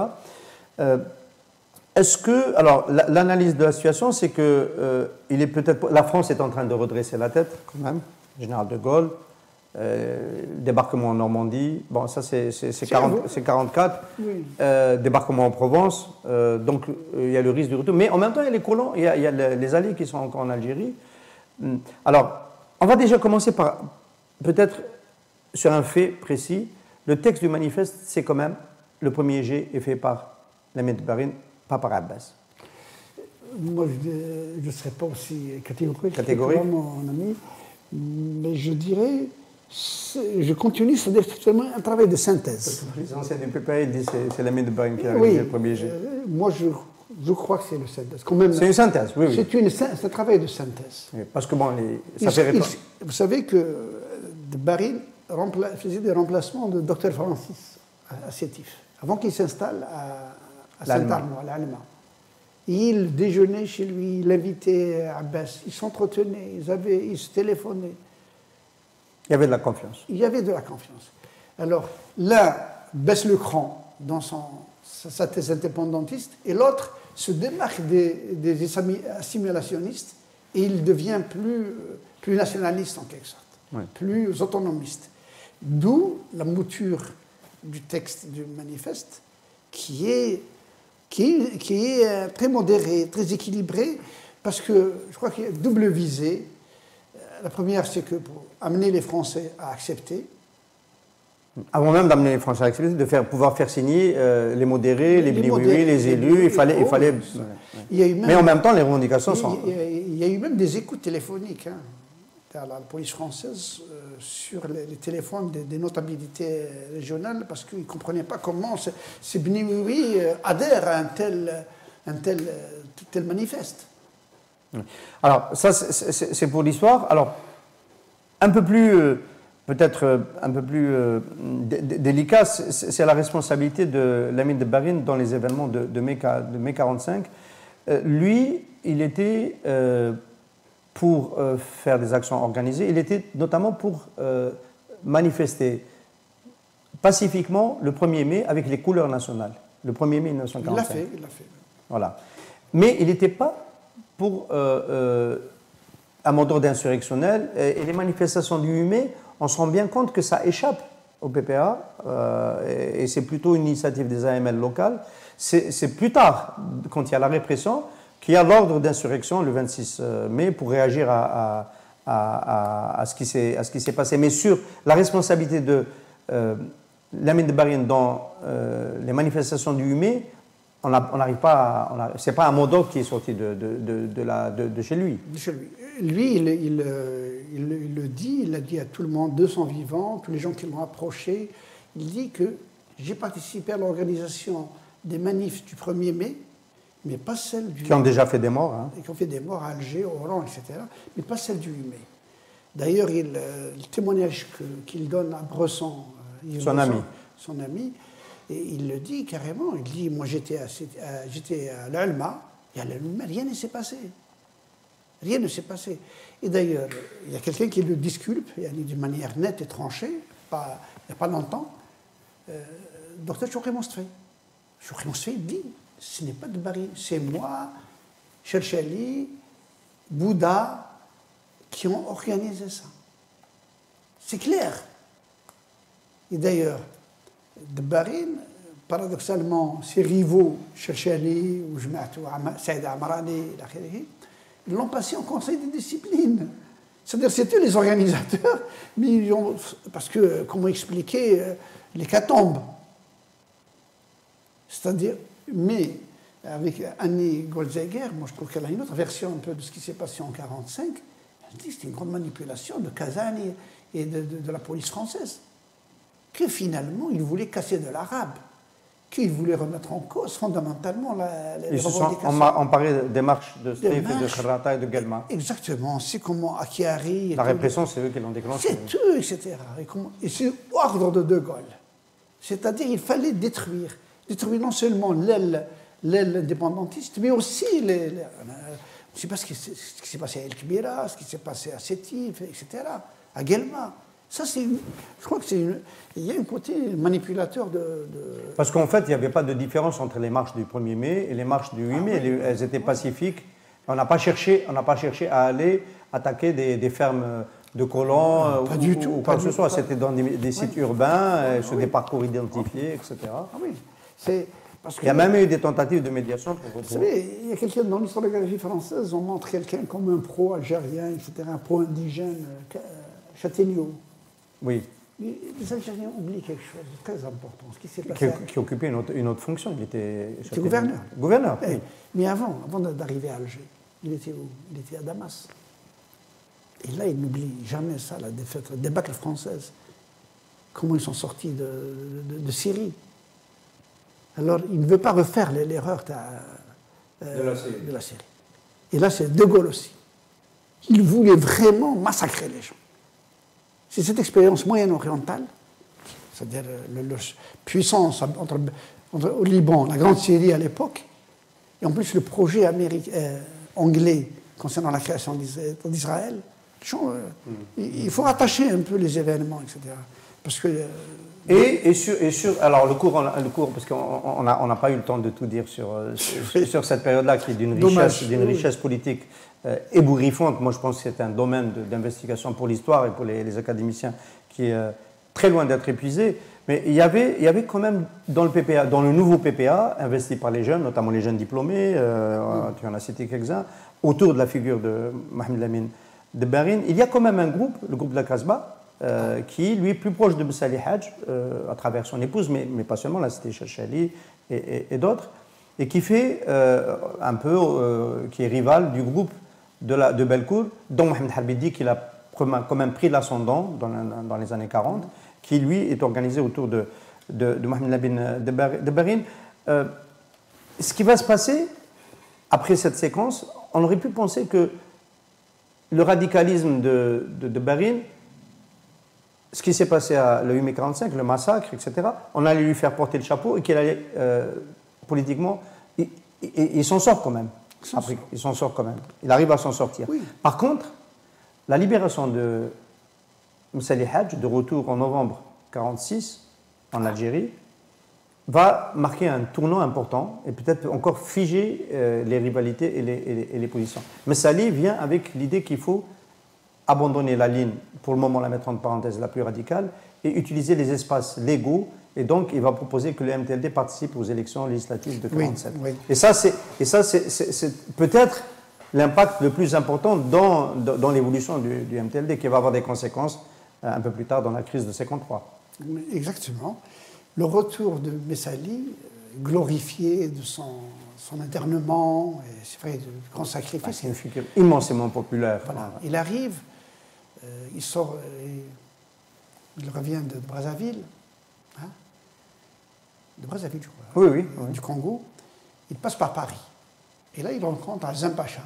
Est-ce que, alors, l'analyse de la situation, c'est que il est peut-être, la France est en train de redresser la tête, quand même, général de Gaulle, débarquement en Normandie, bon, ça c'est 44, oui. Débarquement en Provence, donc il y a le risque du retour, mais en même temps il y a les colons, il y a les alliés qui sont encore en Algérie. Alors, on va déjà commencer par, peut-être sur un fait précis, le texte du manifeste, c'est quand même, le premier jet est fait par Lamine Dabbaghin, pas par Abbas. Moi, je ne serais pas aussi catégorique que mon ami, mais je dirais, je continue, c'est-à-dire vraiment un travail de synthèse. Les anciens du PPA, ils disent que c'est Lamine Dabbaghin qui a réalisé le premier jet. Moi, je crois que c'est le synthèse. C'est une synthèse, oui. C'est un travail de synthèse. Oui, parce que bon, ça fait réponse. Vous savez que Dabbaghin faisait des remplacements de Dr Francis à Sétif, avant qu'il s'installe à Saint-Arnaud, à l'Allemagne. Il déjeunait chez lui, il invitait Abbas, ils s'entretenaient, ils se téléphonaient. Il y avait de la confiance. Il y avait de la confiance. Alors, l'un baisse le cran dans sa thèse indépendantiste, et l'autre se démarque des assimilationnistes, et il devient plus nationaliste en quelque sorte, oui. Plus autonomiste. D'où la mouture du texte du manifeste, qui est très modéré, très équilibré, parce que je crois qu'il y a double visée. La première, c'est que pour amener les Français à accepter, Avant même d'amener les Français à l'accepter, pouvoir faire signer les modérés, les blioui, les élus, il fallait... Mais en même temps, les revendications sont... Il y a eu même des écoutes téléphoniques à la police française sur les téléphones des notabilités régionales parce qu'ils ne comprenaient pas comment ces blioui adhèrent à un tel manifeste. Alors, ça, c'est pour l'histoire. Alors, un peu plus... peut-être un peu plus délicat, c'est la responsabilité de Lamine de Barine dans les événements de mai 1945. Lui, il était pour faire des actions organisées, il était notamment pour manifester pacifiquement le 1er mai avec les couleurs nationales, le 1er mai 1945. Il l'a fait. Voilà. Mais il n'était pas pour un mot d'ordre insurrectionnel, et les manifestations du 8 mai, on se rend bien compte que ça échappe au PPA, et c'est plutôt une initiative des AML locales. C'est plus tard, quand il y a la répression, qu'il y a l'ordre d'insurrection le 26 mai pour réagir à ce qui s'est passé. Mais sur la responsabilité de Lamine de Barine dans les manifestations du 8 mai, on n'arrive pas c'est pas un mot d'ordre qui est sorti de chez lui. De chez lui. Lui, il le dit, il l'a dit à tout le monde, 200 vivants, tous les gens qui l'ont approché. Il dit que j'ai participé à l'organisation des manifs du 1er mai, mais pas celle du... Qui ont déjà fait des morts. Hein. Et qui ont fait des morts à Alger, au Oran, etc., mais pas celle du 8 mai. D'ailleurs, le témoignage qu'il donne à Bresson, son ami, et il le dit carrément, il dit, moi j'étais à l'Alma, et à l'Alma, rien ne s'est passé. Rien ne s'est passé. Et d'ailleurs, il y a quelqu'un qui le disculpe, d'une manière nette et tranchée, il n'y a pas longtemps, docteur Chokri Mostfei. Chokri Mostfei dit, ce n'est pas de Barine, c'est moi, Cherchali, Bouddha, qui ont organisé ça. C'est clair. Et d'ailleurs, de Barine, paradoxalement, ses rivaux, Cherchali, ou Saïd Amarani, ils l'ont passé en conseil de discipline. C'est-à-dire, c'était les organisateurs, mais parce que, comment expliquer l'hécatombe? C'est-à-dire, mais avec Annie Goldzeger, moi je trouve qu'elle a une autre version un peu de ce qui s'est passé en 1945. Elle dit que c'était une grande manipulation de Kazan et de la police française. Que finalement, ils voulaient casser de l'arabe. Qu'ils voulaient remettre en cause fondamentalement les revendications. Ils se sont emparés des marches de Strif et de Kharrata et de Guelma. Exactement. C'est comment Akiari... La répression, c'est eux qui l'ont déclenché. C'est eux, etc. Et c'est ordre de De Gaulle. C'est-à-dire qu'il fallait détruire non seulement l'aile indépendantiste, mais aussi je ne sais pas ce qui s'est passé à El Kibira, ce qui s'est passé à Sétif, etc., à Guelma. Ça, je crois qu'il y a un côté manipulateur de... Parce qu'en fait, il n'y avait pas de différence entre les marches du 1er mai et les marches du 8 mai. Oui. Elles étaient pacifiques. On n'a pas cherché à aller attaquer des fermes de colons ou quoi que ce soit. C'était dans des sites urbains, sur des parcours identifiés, etc. Ah oui. Il y a même eu des tentatives de médiation. Vous savez, il y a quelqu'un dans l'historiographie française, on montre quelqu'un comme un pro-algérien, etc., un pro-indigène, Châtaigneau. Oui. Les Algériens oublient quelque chose de très important. Ce qui s'est passé qui occupait une autre fonction. Il était gouverneur. Gouverneur. Oui. Mais avant d'arriver à Alger, il était où? Il était à Damas. Et là, il n'oublie jamais ça, la défaite, la débâcle française. Comment ils sont sortis de Syrie. Alors, il ne veut pas refaire l'erreur de la Syrie. Et là, c'est De Gaulle aussi. Il voulait vraiment massacrer les gens. C'est cette expérience moyen-orientale, c'est-à-dire la puissance au Liban, la Grande Syrie à l'époque, et en plus le projet anglais concernant la création d'Israël. Il faut rattacher un peu les événements, etc. Parce que... alors le cours, parce qu'on n'a pas eu le temps de tout dire sur cette période-là, qui est d'une richesse politique ébouriffante. Moi, je pense que c'est un domaine d'investigation pour l'histoire et pour les académiciens qui est très loin d'être épuisé. Mais il y avait quand même dans le nouveau PPA, investi par les jeunes, notamment les jeunes diplômés, tu en as cité quelques-uns, autour de la figure de Mohamed Lamine de Barine, il y a quand même un groupe, le groupe de la Kasbah, qui, lui, est plus proche de Moussa Ali Hadj, à travers son épouse, mais pas seulement, là c'était Chalchali et d'autres, et qui fait un peu, qui est rival du groupe de Belcourt, dont Mohamed Harbi dit qu'il a quand même pris l'ascendant dans les années 40, qui lui est organisé autour de Mohamed Labine de Barine. Ce qui va se passer après cette séquence, on aurait pu penser que le radicalisme de Barine, ce qui s'est passé à le 8 mai 45, le massacre, etc., on allait lui faire porter le chapeau et qu'il allait, politiquement, il s'en sort quand même. Il s'en sort quand même. Il arrive à s'en sortir. Oui. Par contre, la libération de Moussa Ali Hadj, de retour en novembre 1946, en Algérie, va marquer un tournant important et peut-être encore figer les rivalités et les positions. Moussa Ali vient avec l'idée qu'il faut abandonner la ligne, pour le moment la mettre entre parenthèses, la plus radicale, et utiliser les espaces légaux. Et donc, il va proposer que le MTLD participe aux élections législatives de 1947. Oui, oui. Et ça, c'est peut-être l'impact le plus important dans l'évolution du MTLD, qui va avoir des conséquences un peu plus tard dans la crise de 1953. Exactement. Le retour de Messali, glorifié de son internement, et c'est vrai, de grands sacrifices. C'est une figure immensément populaire. Voilà. Il arrive, il sort, il revient de Brazzaville, hein, de Brazzaville, je crois, oui, du Congo. Il passe par Paris. Et là, il rencontre Azem Pacha.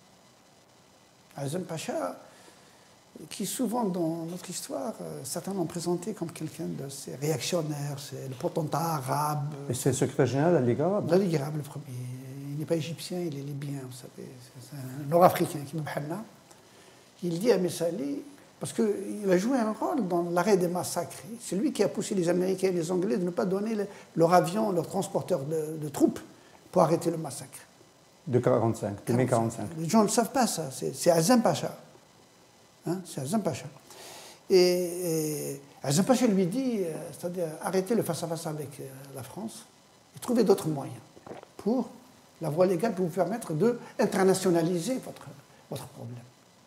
Azem Pacha, qui souvent dans notre histoire, certains l'ont présenté comme quelqu'un de réactionnaire, c'est le potentat arabe. Et c'est le secrétaire général de la Ligue arabe. De la Ligue arabe, le premier. Il n'est pas égyptien, il est libyen, vous savez. C'est un nord-africain qui nous parle. Il dit à Messali, parce qu'il a joué un rôle dans l'arrêt des massacres. C'est lui qui a poussé les Américains et les Anglais de ne pas donner leur avion, leur transporteur de troupes pour arrêter le massacre. De 1945, de mai 1945. Les gens ne savent pas ça, c'est Azem Pacha. Hein, c'est Azem Pacha. Et Azem Pacha lui dit, c'est-à-dire arrêtez le face-à-face avec la France et trouvez d'autres moyens pour la voie légale pour vous permettre d'internationaliser votre problème.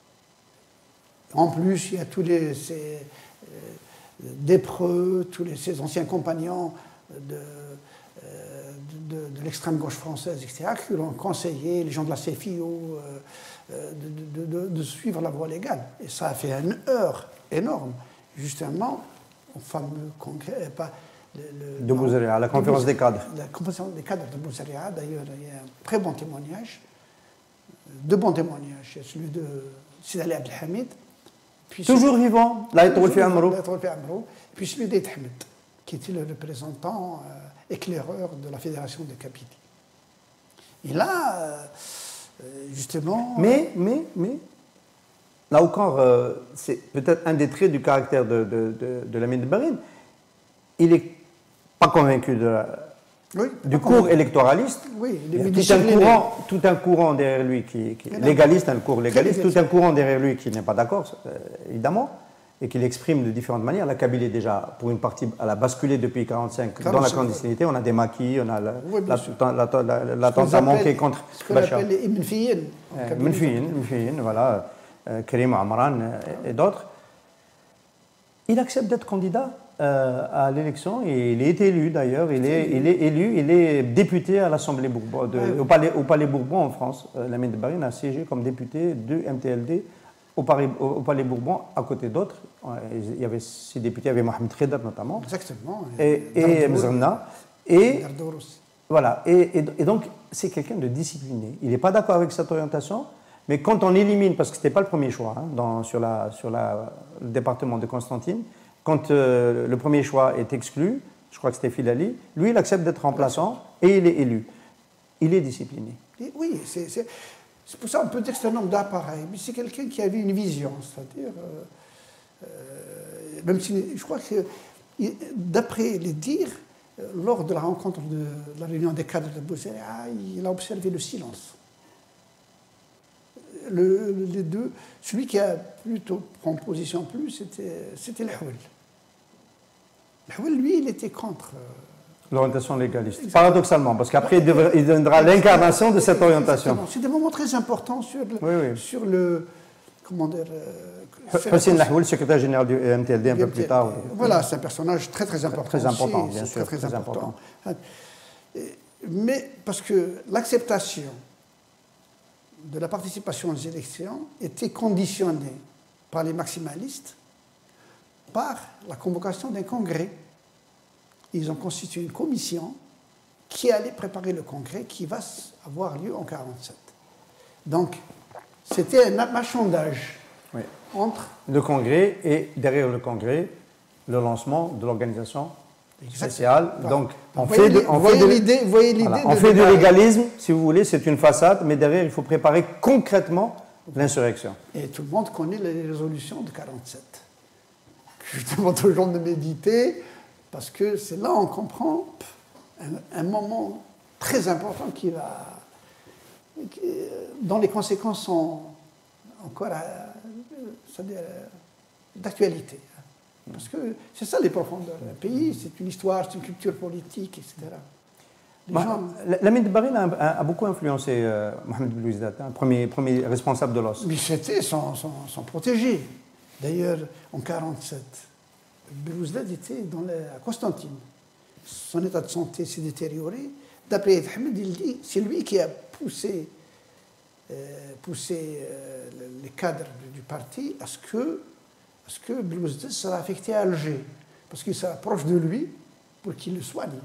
En plus, il y a tous ces Despreux, ces anciens compagnons de l'extrême gauche française, etc., qui l'ont conseillé, les gens de la CFIO, de suivre la voie légale. Et ça a fait un heurt énorme, justement, au fameux congrès, de Bouzaria, la conférence des cadres. La conférence des cadres de Bouzaria, d'ailleurs, il y a un très bon témoignage, deux bons témoignages. Il y a celui de Sidali Abdelhamid. Toujours vivant, là, il fait Amrou. Puis celui d'Aït Ahmed, qui était le représentant éclaireur de la Fédération de Kabylie. Et là, justement... Mais, là encore, c'est peut-être un des traits du caractère de Lamine de Barine. Il n'est pas convaincu du cours électoraliste. Oui, il y a tout un courant derrière lui qui légaliste, un cours légaliste, tout un courant derrière lui qui n'est pas d'accord, évidemment, et qui l'exprime de différentes manières. La Kabylie, déjà, pour une partie, elle a basculé depuis 1945 dans la clandestinité. On a des maquis, on a l'attentat manqué contre Bachar. Ce qu'on appelle les Menfiyin, voilà, Karim Amran et d'autres. Il accepte d'être candidat à l'élection et il est élu d'ailleurs. Il est député à l'Assemblée Bourbon, au Palais Bourbon en France. Lamine de Barine a siégé comme député du MTLD au Palais Bourbon à côté d'autres. Il y avait 6 députés, il y avait Mohamed Khedab notamment. Exactement. Et Mzrna. Et voilà. Et donc c'est quelqu'un de discipliné. Il n'est pas d'accord avec cette orientation. Mais quand on élimine, parce que ce n'était pas le premier choix sur le département de Constantine, quand le premier choix est exclu, je crois que c'était Filali, lui, il accepte d'être remplaçant et il est élu. Il est discipliné. Et oui, c'est pour ça qu'on peut dire que c'est un homme d'appareil, mais c'est quelqu'un qui avait une vision, c'est-à-dire, même si je crois que, d'après les dires, lors de la rencontre de la réunion des cadres de Bouzaria, il a observé le silence. Les deux, celui qui a plutôt pris position plus, c'était l'Houel. L'Houel, lui, il était contre l'orientation légaliste. Exactement. Paradoxalement, parce qu'après, il deviendra l'incarnation de cette orientation. C'est des moments très importants sur le comment dire, Hossein Lahwoul, secrétaire général du MTLD un peu plus tard. Voilà, c'est un personnage très très important. Très important, aussi, bien sûr. très important. Mais parce que l'acceptation de la participation aux élections était conditionnée par les maximalistes par la convocation d'un congrès. Ils ont constitué une commission qui allait préparer le congrès qui va avoir lieu en 1947. Donc, c'était un marchandage entre... Le congrès et derrière le congrès, le lancement de l'organisation spéciale. Donc, on fait du légalisme, si vous voulez, c'est une façade, mais derrière, il faut préparer concrètement l'insurrection. Et tout le monde connaît les résolutions de 1947. Je demande aux gens de méditer, parce que c'est là qu'on comprend un moment très important dont les conséquences sont encore d'actualité. Parce que c'est ça les profondeurs. Le pays, c'est une histoire, c'est une culture politique, etc. Lamine de Barine a beaucoup influencé Mohamed Belouizdad, premier responsable de l'OS. Mais c'était son protégé. D'ailleurs, en 1947, Belouizdad était à Constantine. Son état de santé s'est détérioré. D'après Aïd Ahmed, il dit c'est lui qui a poussé les cadres du parti à ce que Belouizdad sera affecté à Alger, parce qu'il sera proche de lui pour qu'il le soigne.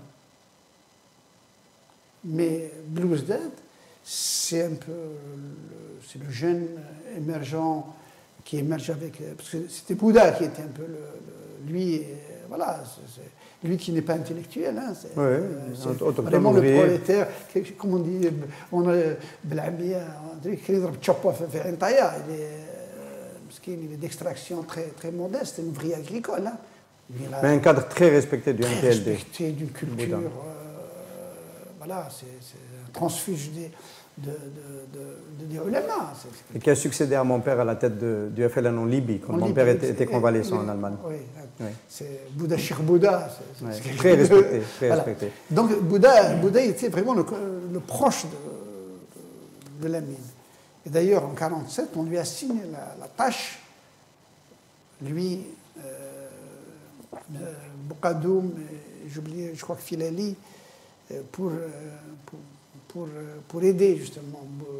Mais Belouizdad, c'est un peu le jeune émergent qui émerge avec... Parce que c'était Bouddha qui était un peu lui... Voilà, c'est lui qui n'est pas intellectuel. Hein, c'est vraiment le prolétaire. Comme on dit, on a Belhamia, il est d'extraction très, très modeste, un ouvrier agricole. Hein. Mais un cadre très respecté du MTLD. Respecté d'une culture... voilà, c'est un transfuge des ulémas. Et qui a succédé à mon père à la tête du FLN en Libye, quand mon père était convalescent en Allemagne. Oui, c'est Bouddha Cheikh Bouddha. Très respecté, très respecté. Donc Bouddha était vraiment le proche de Lamine. Et d'ailleurs, en 1947, on lui assigne la tâche, lui, Boukadoum, j'oublie, je crois que Filali, pour aider justement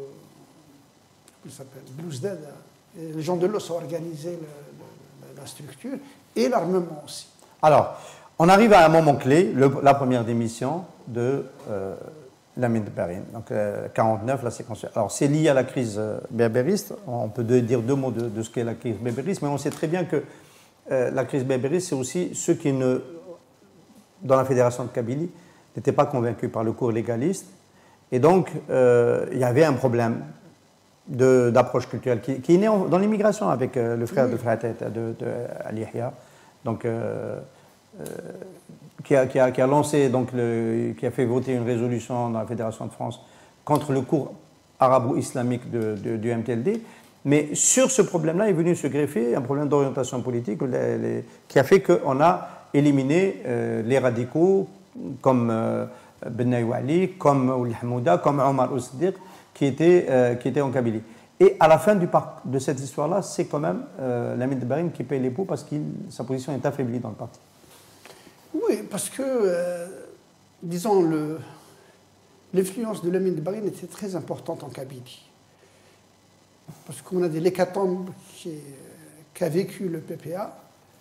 Belouizdad. Les gens de l'OS ont organisé la structure et l'armement aussi. Alors, on arrive à un moment clé, la première démission de Lamine de Barine. Donc, 49, la séquence. Alors, c'est lié à la crise berbériste. On peut dire deux mots de ce qu'est la crise berbériste, mais on sait très bien que la crise berbériste, c'est aussi ceux qui, dans la fédération de Kabylie, n'étaient pas convaincus par le cours légaliste. Et donc, il y avait un problème d'approche culturelle qui est né dans l'immigration avec le frère de Ali Yahya, donc, qui a lancé, donc, qui a fait voter une résolution dans la Fédération de France contre le cours arabo-islamique du MTLD. Mais sur ce problème-là est venu se greffer un problème d'orientation politique qui a fait qu'on a éliminé les radicaux comme Ben Wali, comme Ould Hamouda, comme Omar Ousdiq, qui étaient en Kabylie. Et à la fin de cette histoire-là, c'est quand même Lamine de Barine qui paye les pots parce que sa position est affaiblie dans le parti. Oui, parce que, disons, l'influence de Lamine de Barine était très importante en Kabylie. Parce qu'on a des l'hécatombe qu'a vécu le PPA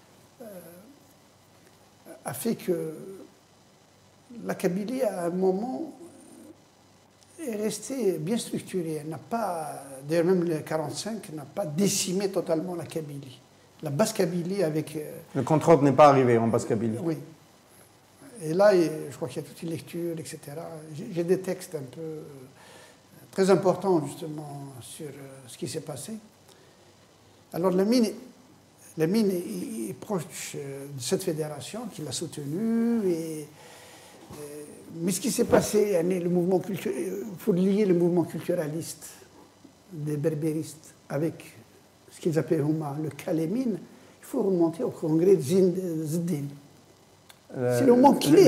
a fait que la Kabylie, à un moment, est restée bien structurée. Elle n'a pas, d'ailleurs même le 1945, n'a pas décimé totalement la Kabylie. La Basse-Kabylie avec... Le contrôle n'est pas arrivé en Basse-Kabylie. Oui. Et là, je crois qu'il y a toute une lecture, etc. J'ai des textes un peu très importants, justement, sur ce qui s'est passé. Alors, Lamine est proche de cette fédération qui l'a soutenue. Mais ce qui s'est passé, le mouvement culturel, il faut lier le mouvement culturaliste des berbéristes avec ce qu'ils appellent le Kalémine. Il faut remonter au congrès de Ziddin. C'est le moment clé.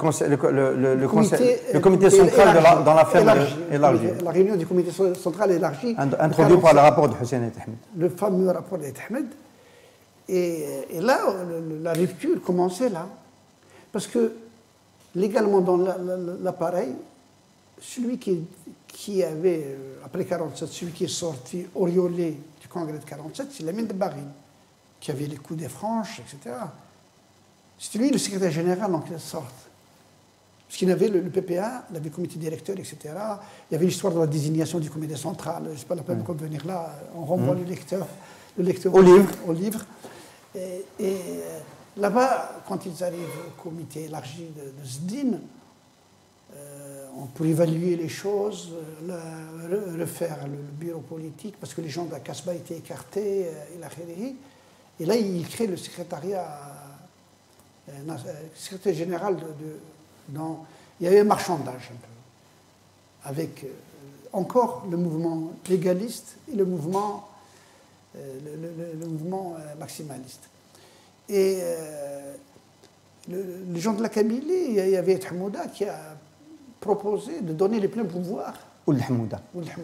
Le comité central dans l'affaire élargie. La réunion du comité central élargi. Introduit par le rapport de Hussein et Ahmed. Le fameux rapport d'Ahmed. Et là, la rupture commençait là. Parce que légalement dans l'appareil, celui qui avait, après 1947, celui qui est sorti auréolé du congrès de 1947, c'est Lamine Barine, qui avait les coups des franches, etc. C'était lui le secrétaire général en quelque sorte. Parce qu'il avait le PPA, il avait le comité directeur, etc. Il y avait l'histoire de la désignation du comité central. Je ne sais pas la peine de revenir là. On renvoie le lecteur au livre. Et là-bas, quand ils arrivent au comité élargi de Sdin, pour évaluer les choses, refaire le bureau politique, parce que les gens de la Casbah étaient écartés, et là, il crée le secrétariat général il y avait un marchandage un peu, avec encore le mouvement légaliste et le mouvement maximaliste. Et les gens de la Kabylie, il y avait Hamouda qui a proposé de donner les pleins pouvoirs. Ou le Hamouda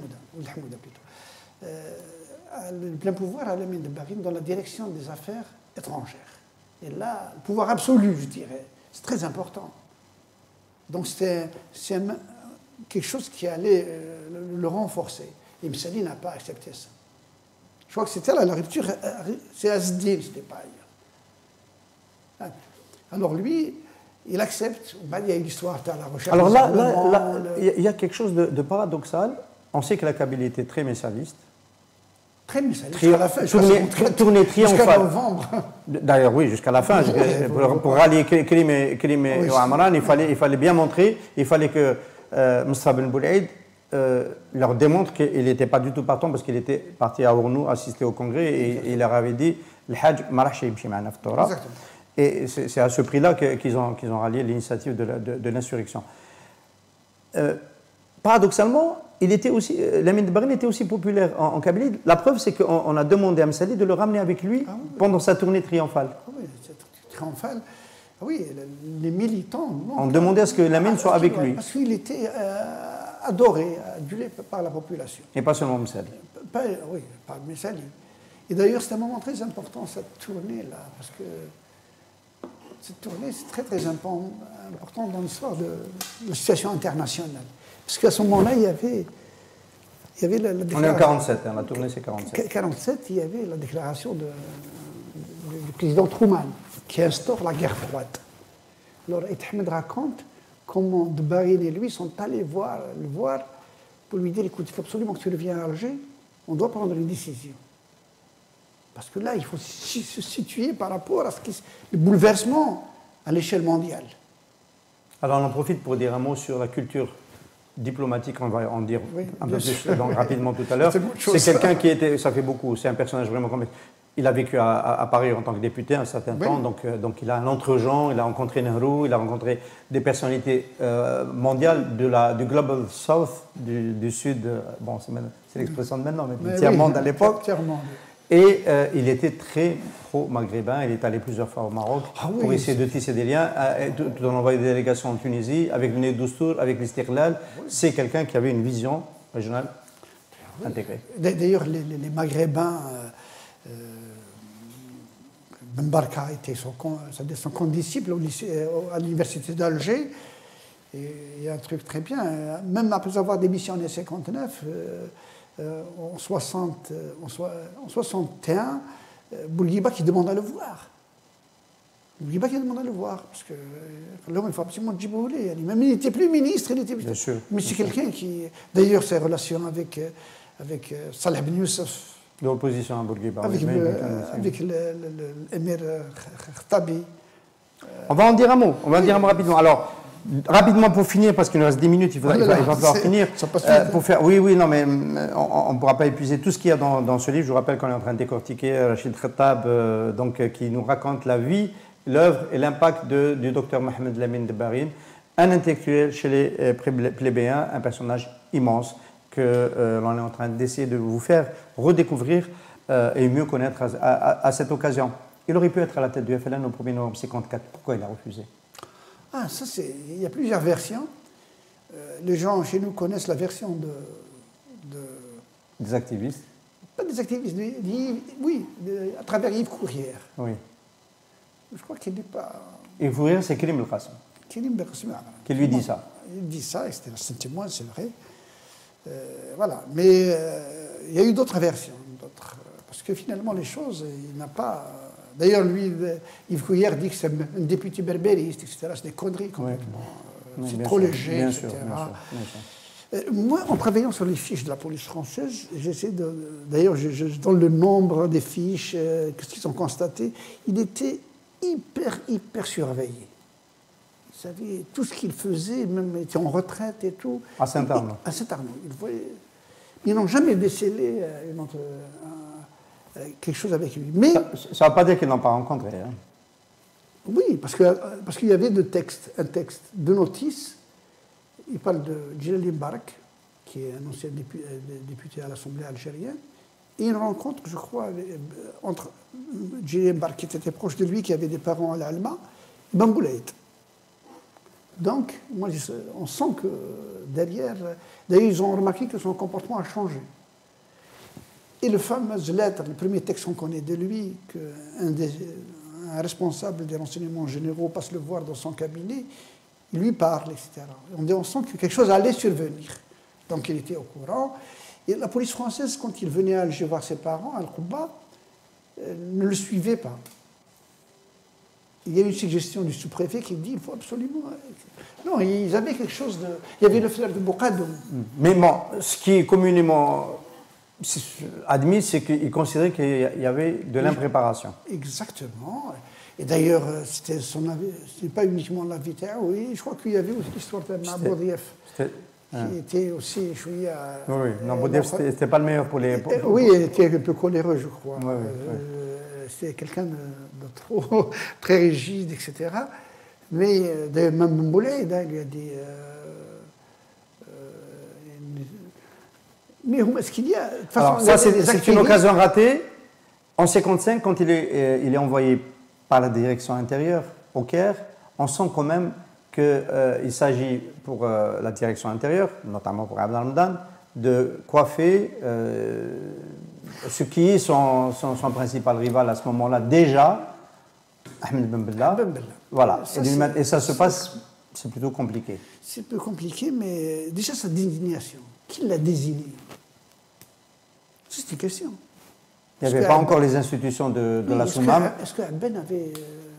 plutôt. Le plein pouvoir à Lamine Barine dans la direction des affaires étrangères. Et là, le pouvoir absolu, je dirais, c'est très important. Donc c'est quelque chose qui allait le renforcer. Et Msali n'a pas accepté ça. Je crois que c'était là, la rupture, c'est à Sdin, ce n'est pas ailleurs. Alors lui, il accepte. Il y a une histoire à la recherche. Alors là, il y a quelque chose de paradoxal. On sait que la Kabylie était très messaliste. Très messaliste. Jusqu'à la fin. Tournée triomphale. Jusqu'à novembre. D'ailleurs, oui, jusqu'à la fin. Pour rallier Krim et Amran, il fallait bien montrer, il fallait que Moustapha Ben Boulaïd leur démontre qu'il n'était pas du tout partant parce qu'il était parti à Ournou assister au congrès et il leur avait dit le Hajj marach yimshi ma'ana fi Torah. Et c'est à ce prix-là qu'ils ont rallié l'initiative de l'insurrection. Paradoxalement, Lamine Barine était aussi populaire en Kabylie. La preuve, c'est qu'on a demandé à Msali de le ramener avec lui pendant sa tournée triomphale. Oui, triomphale. Oui, les militants. On demandait à ce que Lamine soit avec lui. Parce qu'il était adoré, adulé par la population. Et pas seulement Msali. Oui, par Msali. Et d'ailleurs, c'est un moment très important, cette tournée-là, parce que cette tournée, c'est très, très important dans l'histoire de la situation internationale. Parce qu'à ce moment-là, il y avait la déclaration... On est en 47, la tournée c'est 47. 47, il y avait la déclaration du président Truman, qui instaure la guerre froide. Alors, Ahmed raconte comment de Barine et lui sont allés le voir pour lui dire, écoute, il faut absolument que tu reviennes à Alger, on doit prendre une décision. Parce que là, il faut se situer par rapport à le bouleversement à l'échelle mondiale. Alors, on en profite pour dire un mot sur la culture diplomatique, on va en dire un peu plus rapidement tout à l'heure. C'est quelqu'un qui était, ça fait beaucoup, c'est un personnage vraiment complexe. Il a vécu à Paris en tant que député un certain temps, donc il a un entre-gens, il a rencontré Nehru, il a rencontré des personnalités mondiales du Global South, du Sud, bon c'est l'expression de maintenant, mais du tiers-monde à l'époque. Et il était très pro-maghrébin, il est allé plusieurs fois au Maroc pour essayer de tisser des liens, tout en envoyant des délégations en Tunisie, avec le Nez d'Oustour, avec l'Istiqlal. C'est quelqu'un qui avait une vision régionale intégrée. D'ailleurs, les Maghrébins, Ben Barka était son condisciple à l'université d'Alger. Et il y a un truc très bien, même après avoir démissionné en 59, en 61, Bourguiba qui demande à le voir. Parce que l'homme, il faut absolument Djiboulé. Même il n'était plus ministre, Bien sûr. Mais c'est quelqu'un qui... D'ailleurs, ses relations avec Salah Ben Youssef... De l'opposition à Bourguiba. Avec l'émir Khattabi. On va en dire un mot rapidement. Alors, rapidement pour finir, parce qu'il nous reste 10 minutes, il va falloir finir. Oui, non, mais on ne pourra pas épuiser tout ce qu'il y a dans ce livre. Je vous rappelle qu'on est en train de décortiquer Rachid Khattab, qui nous raconte la vie, l'œuvre et l'impact du docteur Mohamed Lamine Barine, un intellectuel chez les plébéiens, un personnage immense que l'on est en train d'essayer de vous faire redécouvrir et mieux connaître à cette occasion. Il aurait pu être à la tête du FLN au 1er novembre 1954. Pourquoi il a refusé ? Ah, ça, il y a plusieurs versions. Les gens chez nous connaissent la version Des activistes. pas des activistes, oui, à travers Yves Courrière. Oui. Je crois qu'il n'est pas... Yves Courrière, c'est Karim El Qassem qui lui dit ça. Il dit ça, et c'était un témoin, c'est vrai. Voilà. Mais il y a eu d'autres versions. Parce que finalement, les choses, il n'a pas... D'ailleurs, lui, Yves Courrière dit que c'est un député berbériste, etc. C'est des conneries complètement. Oui. C'est trop léger, bien etc. Sûr, bien sûr. Moi, en travaillant sur les fiches de la police française, j'essaie de... D'ailleurs, je donne le nombre des fiches, qu'est-ce qu'ils ont constaté. Il était hyper surveillé. Vous savez, tout ce qu'il faisait, même il était en retraite et tout. À Saint-Arnaud. À Saint-Arnaud. Ils n'ont jamais décelé quelque chose avec lui. Mais, ça ne veut pas dire qu'ils n'ont pas rencontré. Hein. Oui, parce qu'il y avait un texte de notice. Il parle de Djellali Mbarak, qui est un ancien député à l'Assemblée algérienne. Et une rencontre, je crois, entre Djellali Mbarak, qui était proche de lui, qui avait des parents à l'Alma, et Bamboulaïd. Donc, moi, on sent que derrière... D'ailleurs, ils ont remarqué que son comportement a changé. Et le fameux lettre, le premier texte qu'on connaît de lui, qu'un responsable des renseignements généraux passe le voir dans son cabinet, il lui parle, etc. On sent que quelque chose allait survenir. Donc, il était au courant. Et la police française, quand il venait à Alger voir ses parents, à Al-Kouba, ne le suivait pas. Il y a eu une suggestion du sous-préfet qui dit il faut absolument... Non, ils avaient quelque chose de... Il y avait le frère de Boukadoum. Mais bon, ce qui est communément admis, c'est qu'ils considéraient qu'il y avait de l'impréparation. Exactement. Et d'ailleurs, c'était pas uniquement la vitesse, oui, je crois qu'il y avait aussi l'histoire de Naboudieff, qui était aussi chouïa. Oui, Naboudieff, c'était pas le meilleur pour les... Oui, il était un peu coléreux, je crois. Oui. C'était quelqu'un de trop très rigide, etc. Mais même Mboulay, il lui a dit... mais est-ce qu'il y a... De toute façon, alors, ça, c'est une occasion ratée. En 1955, quand il est envoyé par la direction intérieure au Caire, on sent quand même qu'il s'agit pour la direction intérieure, notamment pour Abdel Hamdan, de coiffer ce qui est son principal rival à ce moment-là, déjà, Ahmed Ben Bella. Voilà. Et ça se passe, c'est plutôt compliqué. C'est peu compliqué, mais déjà sa désignation. Qui l'a désigné? C'est une question. Il n'y avait pas encore les institutions de la Soumam. Est-ce que Abben avait...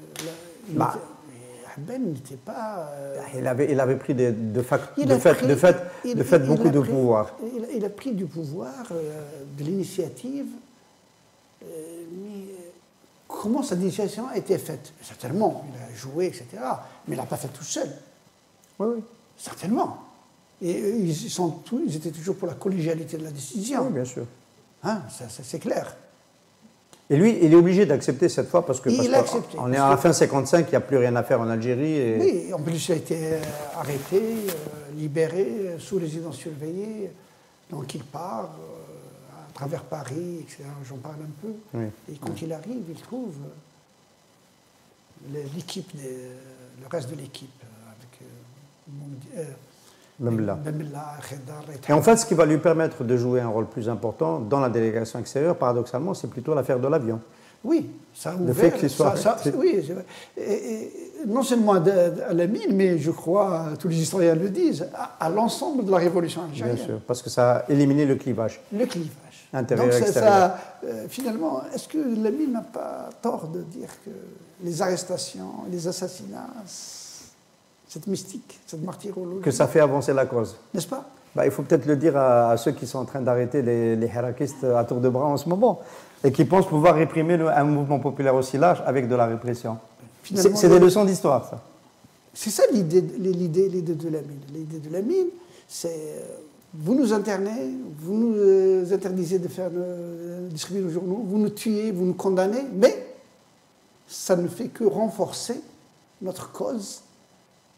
Abben n'était pas... Il avait pris de fait beaucoup de pouvoir. Il a pris du pouvoir, de l'initiative, mais comment cette initiation a été faite? Certainement, il a joué, etc. Mais il ne l'a pas fait tout seul. Oui. Certainement. Et ils étaient toujours pour la collégialité de la décision. Oui, bien sûr. Hein, ça c'est clair. Et lui, il est obligé d'accepter cette fois parce qu'on est à la fin 55, il n'y a plus rien à faire en Algérie. Et... Oui, en plus, il a été arrêté, libéré, sous résidence surveillée. Donc il part à travers Paris, etc. J'en parle un peu. Oui. Et quand il arrive, il trouve l'équipe, le reste de l'équipe, avec Bembella. Khedar. Et en fait, ce qui va lui permettre de jouer un rôle plus important dans la délégation extérieure, paradoxalement, c'est plutôt l'affaire de l'avion. Oui, ça a ouvert. Le fait qu'il soit... oui, et non seulement à la mine, mais je crois, tous les historiens le disent, à l'ensemble de la révolution algérienne. Bien sûr, parce que ça a éliminé le clivage. Le clivage. Intérieur-extérieur. Finalement, est-ce que la mine n'a pas tort de dire que les arrestations, les assassinats, cette mystique, cette martyrologie... Que ça fait avancer la cause. N'est-ce pas? Il faut peut-être le dire à ceux qui sont en train d'arrêter les harakistes à tour de bras en ce moment et qui pensent pouvoir réprimer un mouvement populaire aussi large avec de la répression. C'est des leçons d'histoire, ça. C'est ça l'idée de la mine. L'idée de la mine, c'est vous nous internez, vous nous interdisez de distribuer nos journaux, vous nous tuez, vous nous condamnez, mais ça ne fait que renforcer notre cause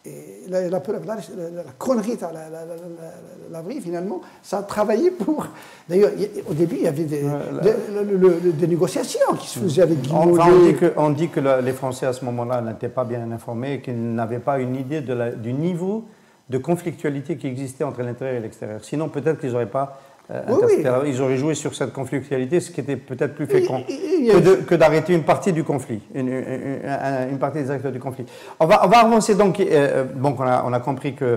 Et la connerie, finalement, ça a travaillé pour... D'ailleurs, au début, il y avait des négociations qui se faisaient avec Guillaume. Enfin, on dit que les Français, à ce moment-là, n'étaient pas bien informés et qu'ils n'avaient pas une idée du niveau de conflictualité qui existait entre l'intérieur et l'extérieur. Sinon, peut-être qu'ils n'auraient pas... Ils auraient joué sur cette conflictualité, ce qui était peut-être plus fécond que d'arrêter une partie du conflit, une partie des acteurs du conflit. On va avancer donc. On a compris que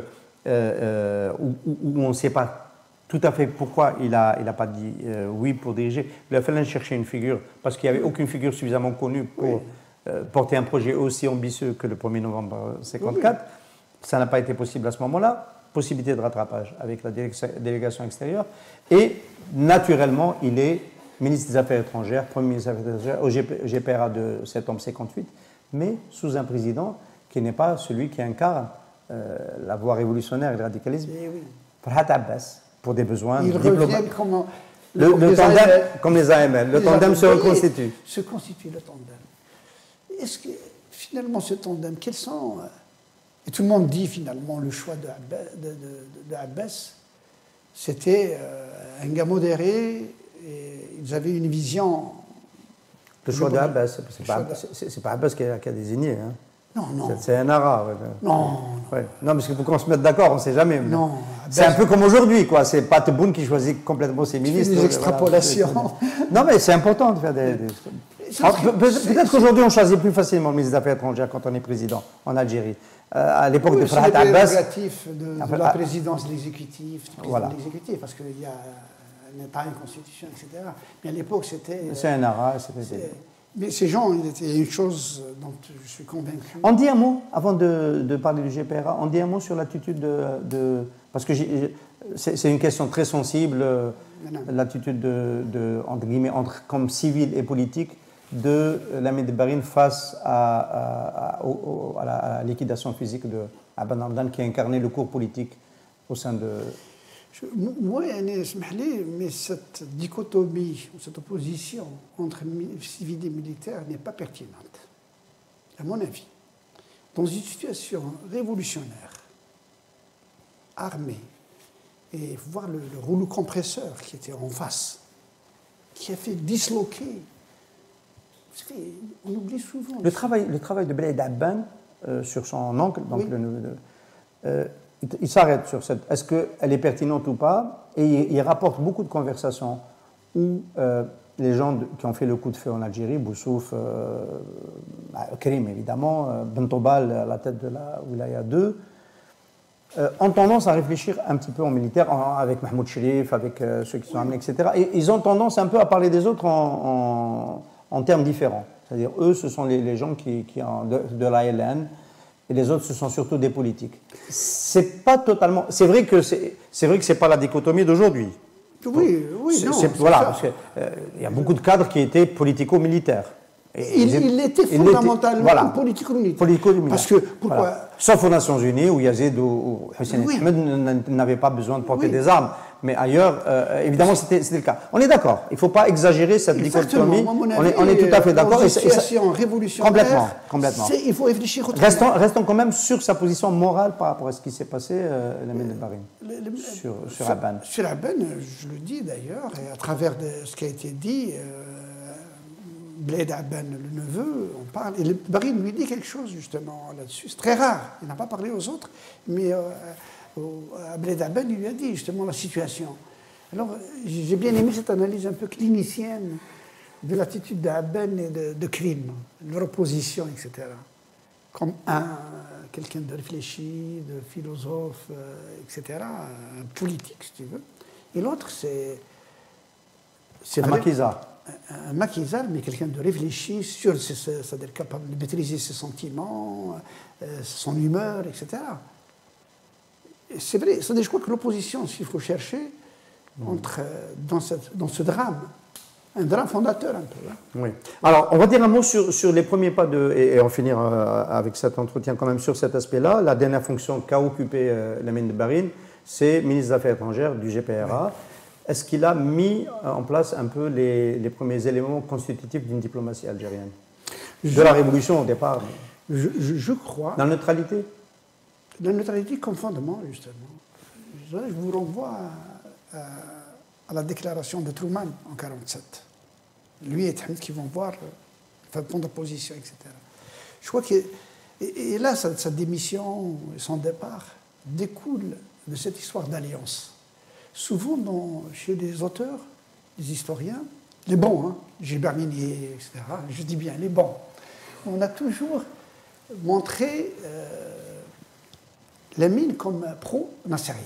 où on ne sait pas tout à fait pourquoi il a pas dit oui pour diriger. Il a fallu chercher une figure parce qu'il n'y avait aucune figure suffisamment connue pour porter un projet aussi ambitieux que le 1er novembre 1954. Ça n'a pas été possible à ce moment-là. Possibilité de rattrapage avec la délégation extérieure. Et naturellement, il est ministre des Affaires étrangères, premier ministre des Affaires étrangères au GPRA de septembre 1958, mais sous un président qui n'est pas celui qui incarne la voie révolutionnaire et le radicalisme. Farhat Abbas, pour des besoins diplomatiques. Comme les AML. Le tandem se reconstitue. Se constitue le tandem. Est-ce que finalement ce tandem, quels sont... Et tout le monde dit finalement le choix de Abbas, c'était un gars modéré, et ils avaient une vision... Le choix de Abbas, c'est pas Abbas qui a désigné. Hein. Non. C'est un arabe. Non. Ouais. Non, parce qu'il faut qu'on se mette d'accord, on ne sait jamais. Non. C'est un peu comme aujourd'hui, quoi. C'est pas Tebboune qui choisit complètement ses ministres. Des extrapolations. Voilà. Non, mais c'est important de faire des... Peut-être qu'aujourd'hui, on choisit plus facilement le ministre des Affaires étrangères quand on est président en Algérie. À l'époque de Farhat Abbas... C'est prérogatif de la présidence de l'exécutif, parce qu'il y a un État, une constitution, etc. Mais à l'époque, c'était... C'est un arabe, Mais ces gens, il y a une chose dont je suis convaincu. On dit un mot, avant de parler du GPRA, on dit un mot sur l'attitude de parce que c'est une question très sensible, l'attitude entre guillemets, comme civil et politique, de Lamine Barine face à la liquidation physique de Aban Ardan, qui incarnait le cours politique au sein de... Moi, mais cette dichotomie, cette opposition entre civil et militaire n'est pas pertinente, à mon avis. Dans une situation révolutionnaire, armée, et voir le rouleau compresseur qui était en face, qui a fait disloquer. On oublie souvent. Le travail de Bled Abban sur son oncle, donc il s'arrête sur cette... Est-ce qu'elle est pertinente ou pas? Et il rapporte beaucoup de conversations où les gens qui ont fait le coup de feu en Algérie, Boussouf, Karim évidemment, Bentobal à la tête de la Wilaya 2, ont tendance à réfléchir un petit peu en militaire, avec Mahmoud Chérif, avec ceux qui sont amenés, etc. Et ils ont tendance un peu à parler des autres en termes différents. C'est-à-dire, eux, ce sont les gens qui ont de l'ALN, et les autres, ce sont surtout des politiques. C'est pas totalement... C'est vrai que c'est pas la dichotomie d'aujourd'hui. Oui, non. Voilà, parce qu'il y a beaucoup de cadres qui étaient politico-militaires. Il était fondamentalement politico-militaire. Parce que, pourquoi voilà. Sauf aux Nations Unies, où Yazid ou Hussein Ahmed n'avaient pas besoin de porter des armes. Mais ailleurs, évidemment, c'était le cas. On est d'accord. Il ne faut pas exagérer cette dichotomie. On est tout à fait d'accord. Dans une situation révolutionnaire, complètement. Il faut réfléchir autrement. Restons quand même sur sa position morale par rapport à ce qui s'est passé, Lamine Barine, sur Abban. Sur Abban, je le dis d'ailleurs, et à travers ce qui a été dit, Bled Abban, le neveu, on parle, et Barine lui dit quelque chose justement là-dessus. C'est très rare. Il n'a pas parlé aux autres, mais... Bled Abban, il lui a dit justement la situation. Alors, j'ai bien aimé cette analyse un peu clinicienne de l'attitude d'Abban et de Krim, leur opposition, etc. Comme quelqu'un de réfléchi, de philosophe, etc., un politique, si tu veux. Et l'autre, c'est un maquisard. Un maquisard, mais quelqu'un de réfléchi, c'est-à-dire capable de maîtriser ses sentiments, son humeur, etc. C'est vrai, je crois que l'opposition, s'il faut chercher, dans ce drame, un drame fondateur un peu. Hein. Oui. Alors, on va dire un mot sur les premiers pas et en finir avec cet entretien quand même sur cet aspect-là. La dernière fonction qu'a occupée Lamine Barine, c'est ministre des Affaires étrangères du GPRA. Oui. Est-ce qu'il a mis en place un peu les premiers éléments constitutifs d'une diplomatie algérienne? De la révolution au départ. Je crois. Dans la neutralité? La neutralité comme fondement, justement. Je vous renvoie à la déclaration de Truman en 1947. Lui et Hamid qui vont voir, prendre position, etc. Je crois que. Et là, sa démission et son départ découlent de cette histoire d'alliance. Souvent, chez les auteurs, les historiens, les bons, hein, Gilbert Minier, etc., je dis bien les bons, on a toujours montré Lamine comme pro-nassérien.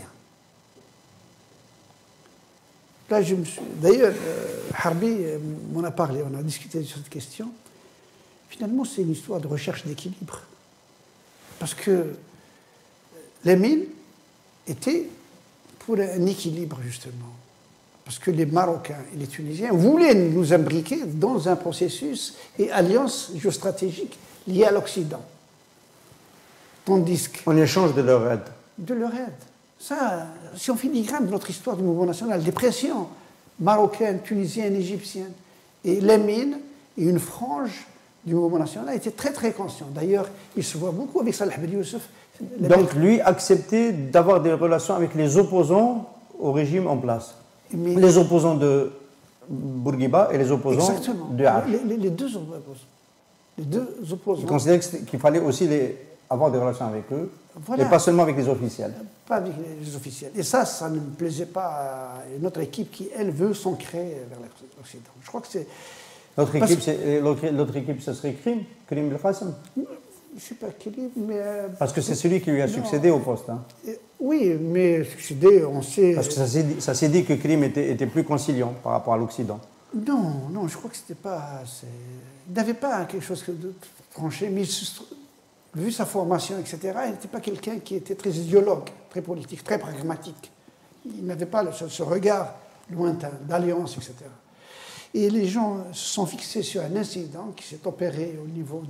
Là, d'ailleurs, Harbi m'en a parlé, on a discuté de cette question. Finalement, c'est une histoire de recherche d'équilibre. Parce que Lamine était pour un équilibre, justement. Parce que les Marocains et les Tunisiens voulaient nous imbriquer dans un processus et alliance géostratégique liée à l'Occident. Tandis que... En échange de leur aide. De leur aide. Ça, si on filigrane de notre histoire du mouvement national, des pressions marocaines, tunisiennes, égyptiennes, et Lamine et une frange du mouvement national était très très conscient. D'ailleurs, il se voit beaucoup avec Salah Ben Youssef. Donc lui acceptait d'avoir des relations avec les opposants au régime en place. Mais les opposants de Bourguiba et les opposants de Hach. Les deux opposants. Les deux opposants. Il considérait qu'il fallait aussi avoir des relations avec eux, voilà. Et pas seulement avec les officiels. Pas avec les officiels. Et ça ne me plaisait pas à notre équipe qui, elle, veut s'ancrer vers l'Occident. Je crois que c'est... L'autre équipe, ce serait Karim Belkacem. Je ne sais pas Karim, mais... Parce que c'est celui qui lui a succédé au poste. Hein. Oui, mais succédé, on sait... Parce que ça s'est dit que Karim était plus conciliant par rapport à l'Occident. Non, je crois que c'était pas... Il n'avait pas quelque chose de tranché, mais vu sa formation, etc., il n'était pas quelqu'un qui était très idéologue, très politique, très pragmatique. Il n'avait pas ce regard lointain, d'alliance, etc. Et les gens se sont fixés sur un incident qui s'est opéré au niveau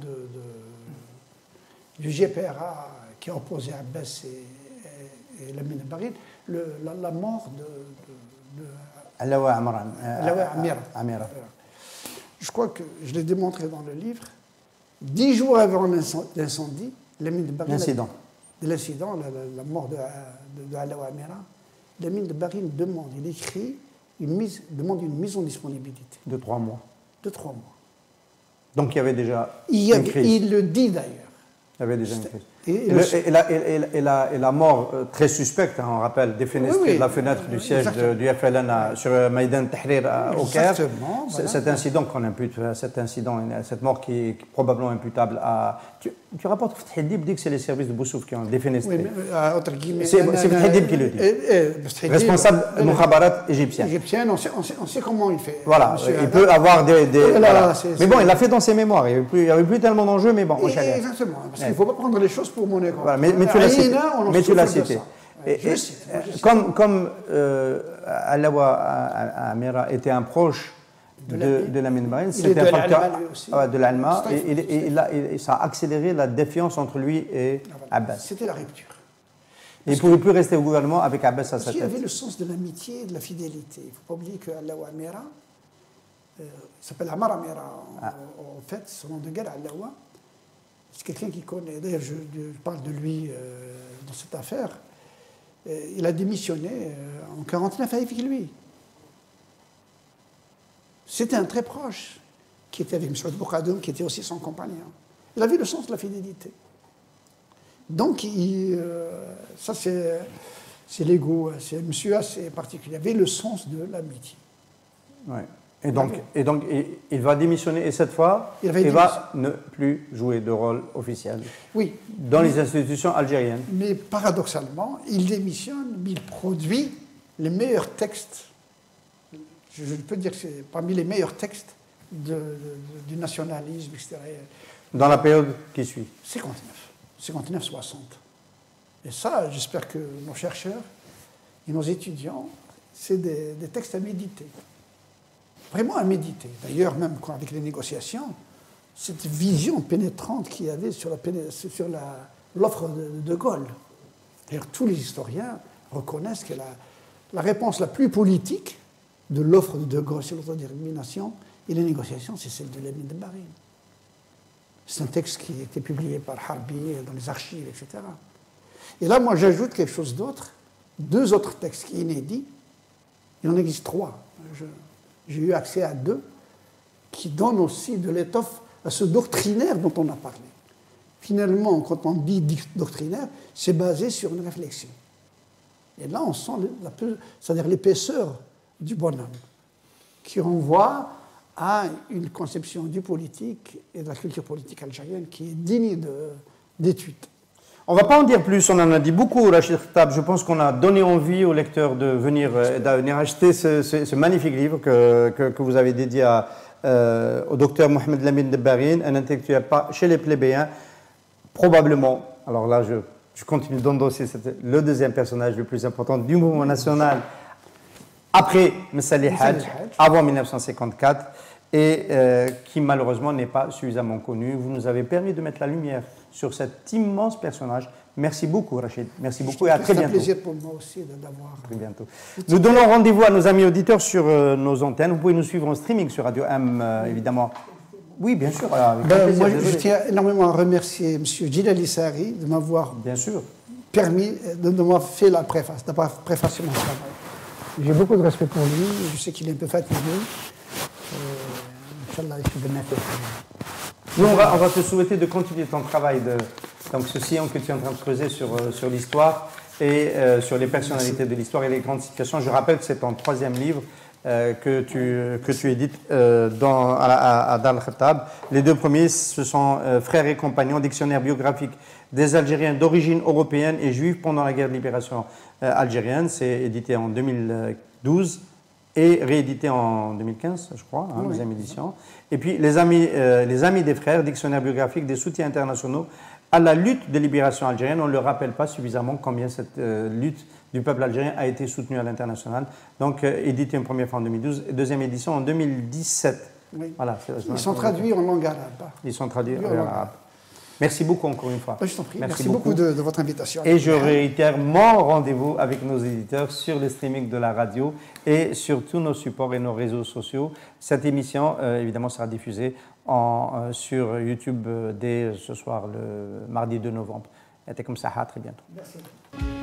du GPRA qui a opposé Abbas et Lamine Barine, la mort de Alawa Amira. Je crois que je l'ai démontré dans le livre. 10 jours avant l'incendie, Lamine Barine... L'incident. L'incident, la mort de Alawa Amira, Lamine Barine demande, il écrit... demande une mise en disponibilité. De 3 mois. De 3 mois. Donc il y avait déjà une crise. Il le dit d'ailleurs. Il y avait déjà une crise. Et la mort très suspecte, hein, on rappelle, défenestrée de la fenêtre du siège du FLN sur Maïdan Tahrir au Caire. Voilà. Cet incident qu'on impute, cette mort qui est probablement imputable à... Tu rapportes que Fathi Dib dit que c'est les services de Boussouf qui ont défenestré. Oui, mais entre guillemets... C'est Fathi Dib qui le dit. Responsable mukhabarat égyptien. On sait comment il fait. Voilà, il peut avoir des... Voilà. Mais bon, il l'a fait dans ses mémoires. Il n'y avait plus tellement d'enjeux, mais bon. Exactement, parce qu'il ne faut pas prendre les choses pour mon écran. Voilà, mais tu l'as cité. Comme Alawa Amira était un proche de Lamine Barine, c'était un facteur de l'Alma, et ça a accéléré la défiance entre lui et Abbas. C'était la rupture. Il ne pouvait plus rester au gouvernement avec Abbas à sa tête. Il y avait le sens de l'amitié et de la fidélité. Il ne faut pas oublier que Alawa Amira, il s'appelle Amar Amira, en fait, son nom de guerre, Alawa. C'est quelqu'un qui connaît, d'ailleurs je parle de lui dans cette affaire, il a démissionné en 1949 avec lui. C'était un très proche qui était avec M. Boukadoum, qui était aussi son compagnon. Il avait le sens de la fidélité. Donc, ça c'est l'ego, c'est un monsieur assez particulier. Il avait le sens de l'amitié. Ouais. Et donc, il va démissionner, et cette fois, il va ne plus jouer de rôle officiel dans les institutions algériennes. Mais paradoxalement, il démissionne, mais il produit les meilleurs textes, je peux dire que c'est parmi les meilleurs textes du nationalisme, etc. Dans la période qui suit. 59-60. Et ça, j'espère que nos chercheurs et nos étudiants, c'est des textes à méditer. Vraiment à méditer. D'ailleurs, même avec les négociations, cette vision pénétrante qu'il y avait sur l'offre de Gaulle. D'ailleurs, tous les historiens reconnaissent que la réponse la plus politique de l'offre de Gaulle sur l'autodétermination et les négociations, c'est celle de Lamine Barine. C'est un texte qui a été publié par Harbi dans les archives, etc. Et là, moi, j'ajoute quelque chose d'autre, 2 autres textes qui sont inédits. Il en existe 3. J'ai eu accès à 2 qui donnent aussi de l'étoffe à ce doctrinaire dont on a parlé. Finalement, quand on dit doctrinaire, c'est basé sur une réflexion. Et là, on sent c'est-à-dire l'épaisseur du bonhomme, qui renvoie à une conception du politique et de la culture politique algérienne qui est digne d'étude. On ne va pas en dire plus, on en a dit beaucoup, Rachid Khattab. Je pense qu'on a donné envie aux lecteurs de venir acheter ce magnifique livre que vous avez dédié au docteur Mohamed Lamine Debbarine, un intellectuel chez les plébéiens, probablement, alors là je continue d'endosser, c'était le 2e personnage le plus important du mouvement national après Messali Hadj, avant 1954, et qui malheureusement n'est pas suffisamment connu. Vous nous avez permis de mettre la lumière sur cet immense personnage. Merci beaucoup, Rachid. Merci beaucoup et à très bientôt. C'est un plaisir pour moi aussi d'avoir. Très bientôt. Nous donnons rendez-vous à nos amis auditeurs sur nos antennes. Vous pouvez nous suivre en streaming sur Radio M, évidemment. Oui, bien sûr. Moi, je tiens énormément à remercier M. Djilali Sari de m'avoir permis, de m'avoir fait la préface, d'avoir préfacé mon travail. J'ai beaucoup de respect pour lui. Je sais qu'il est un peu fatigué. Inch'Allah, il fait de m'inquiéter. Nous, on va te souhaiter de continuer ton travail, donc ce sillon que tu es en train de creuser sur l'histoire et sur les personnalités de l'histoire et les grandes situations. Je rappelle que c'est ton 3e livre que tu édites à Dar al-Khattab. Les 2 premiers, ce sont Frères et compagnons, dictionnaire biographique des Algériens d'origine européenne et juive pendant la guerre de libération algérienne. C'est édité en 2012. Et réédité en 2015, je crois, oui. 2e édition. Et puis, les amis des frères, dictionnaire biographique des soutiens internationaux à la lutte de libération algérienne. On ne le rappelle pas suffisamment combien cette lutte du peuple algérien a été soutenue à l'international. Donc, édité une première fois en 2012, et 2e édition en 2017. Oui. Voilà, ils sont traduits en langue arabe. Ils sont traduits en langue arabe. Merci beaucoup encore une fois. Je t'en prie. Merci beaucoup de votre invitation. Et je réitère mon rendez-vous avec nos éditeurs sur le streaming de la radio et sur tous nos supports et nos réseaux sociaux. Cette émission, évidemment, sera diffusée sur YouTube dès ce soir, le mardi 2 novembre. Et comme ça, à très bientôt. Merci.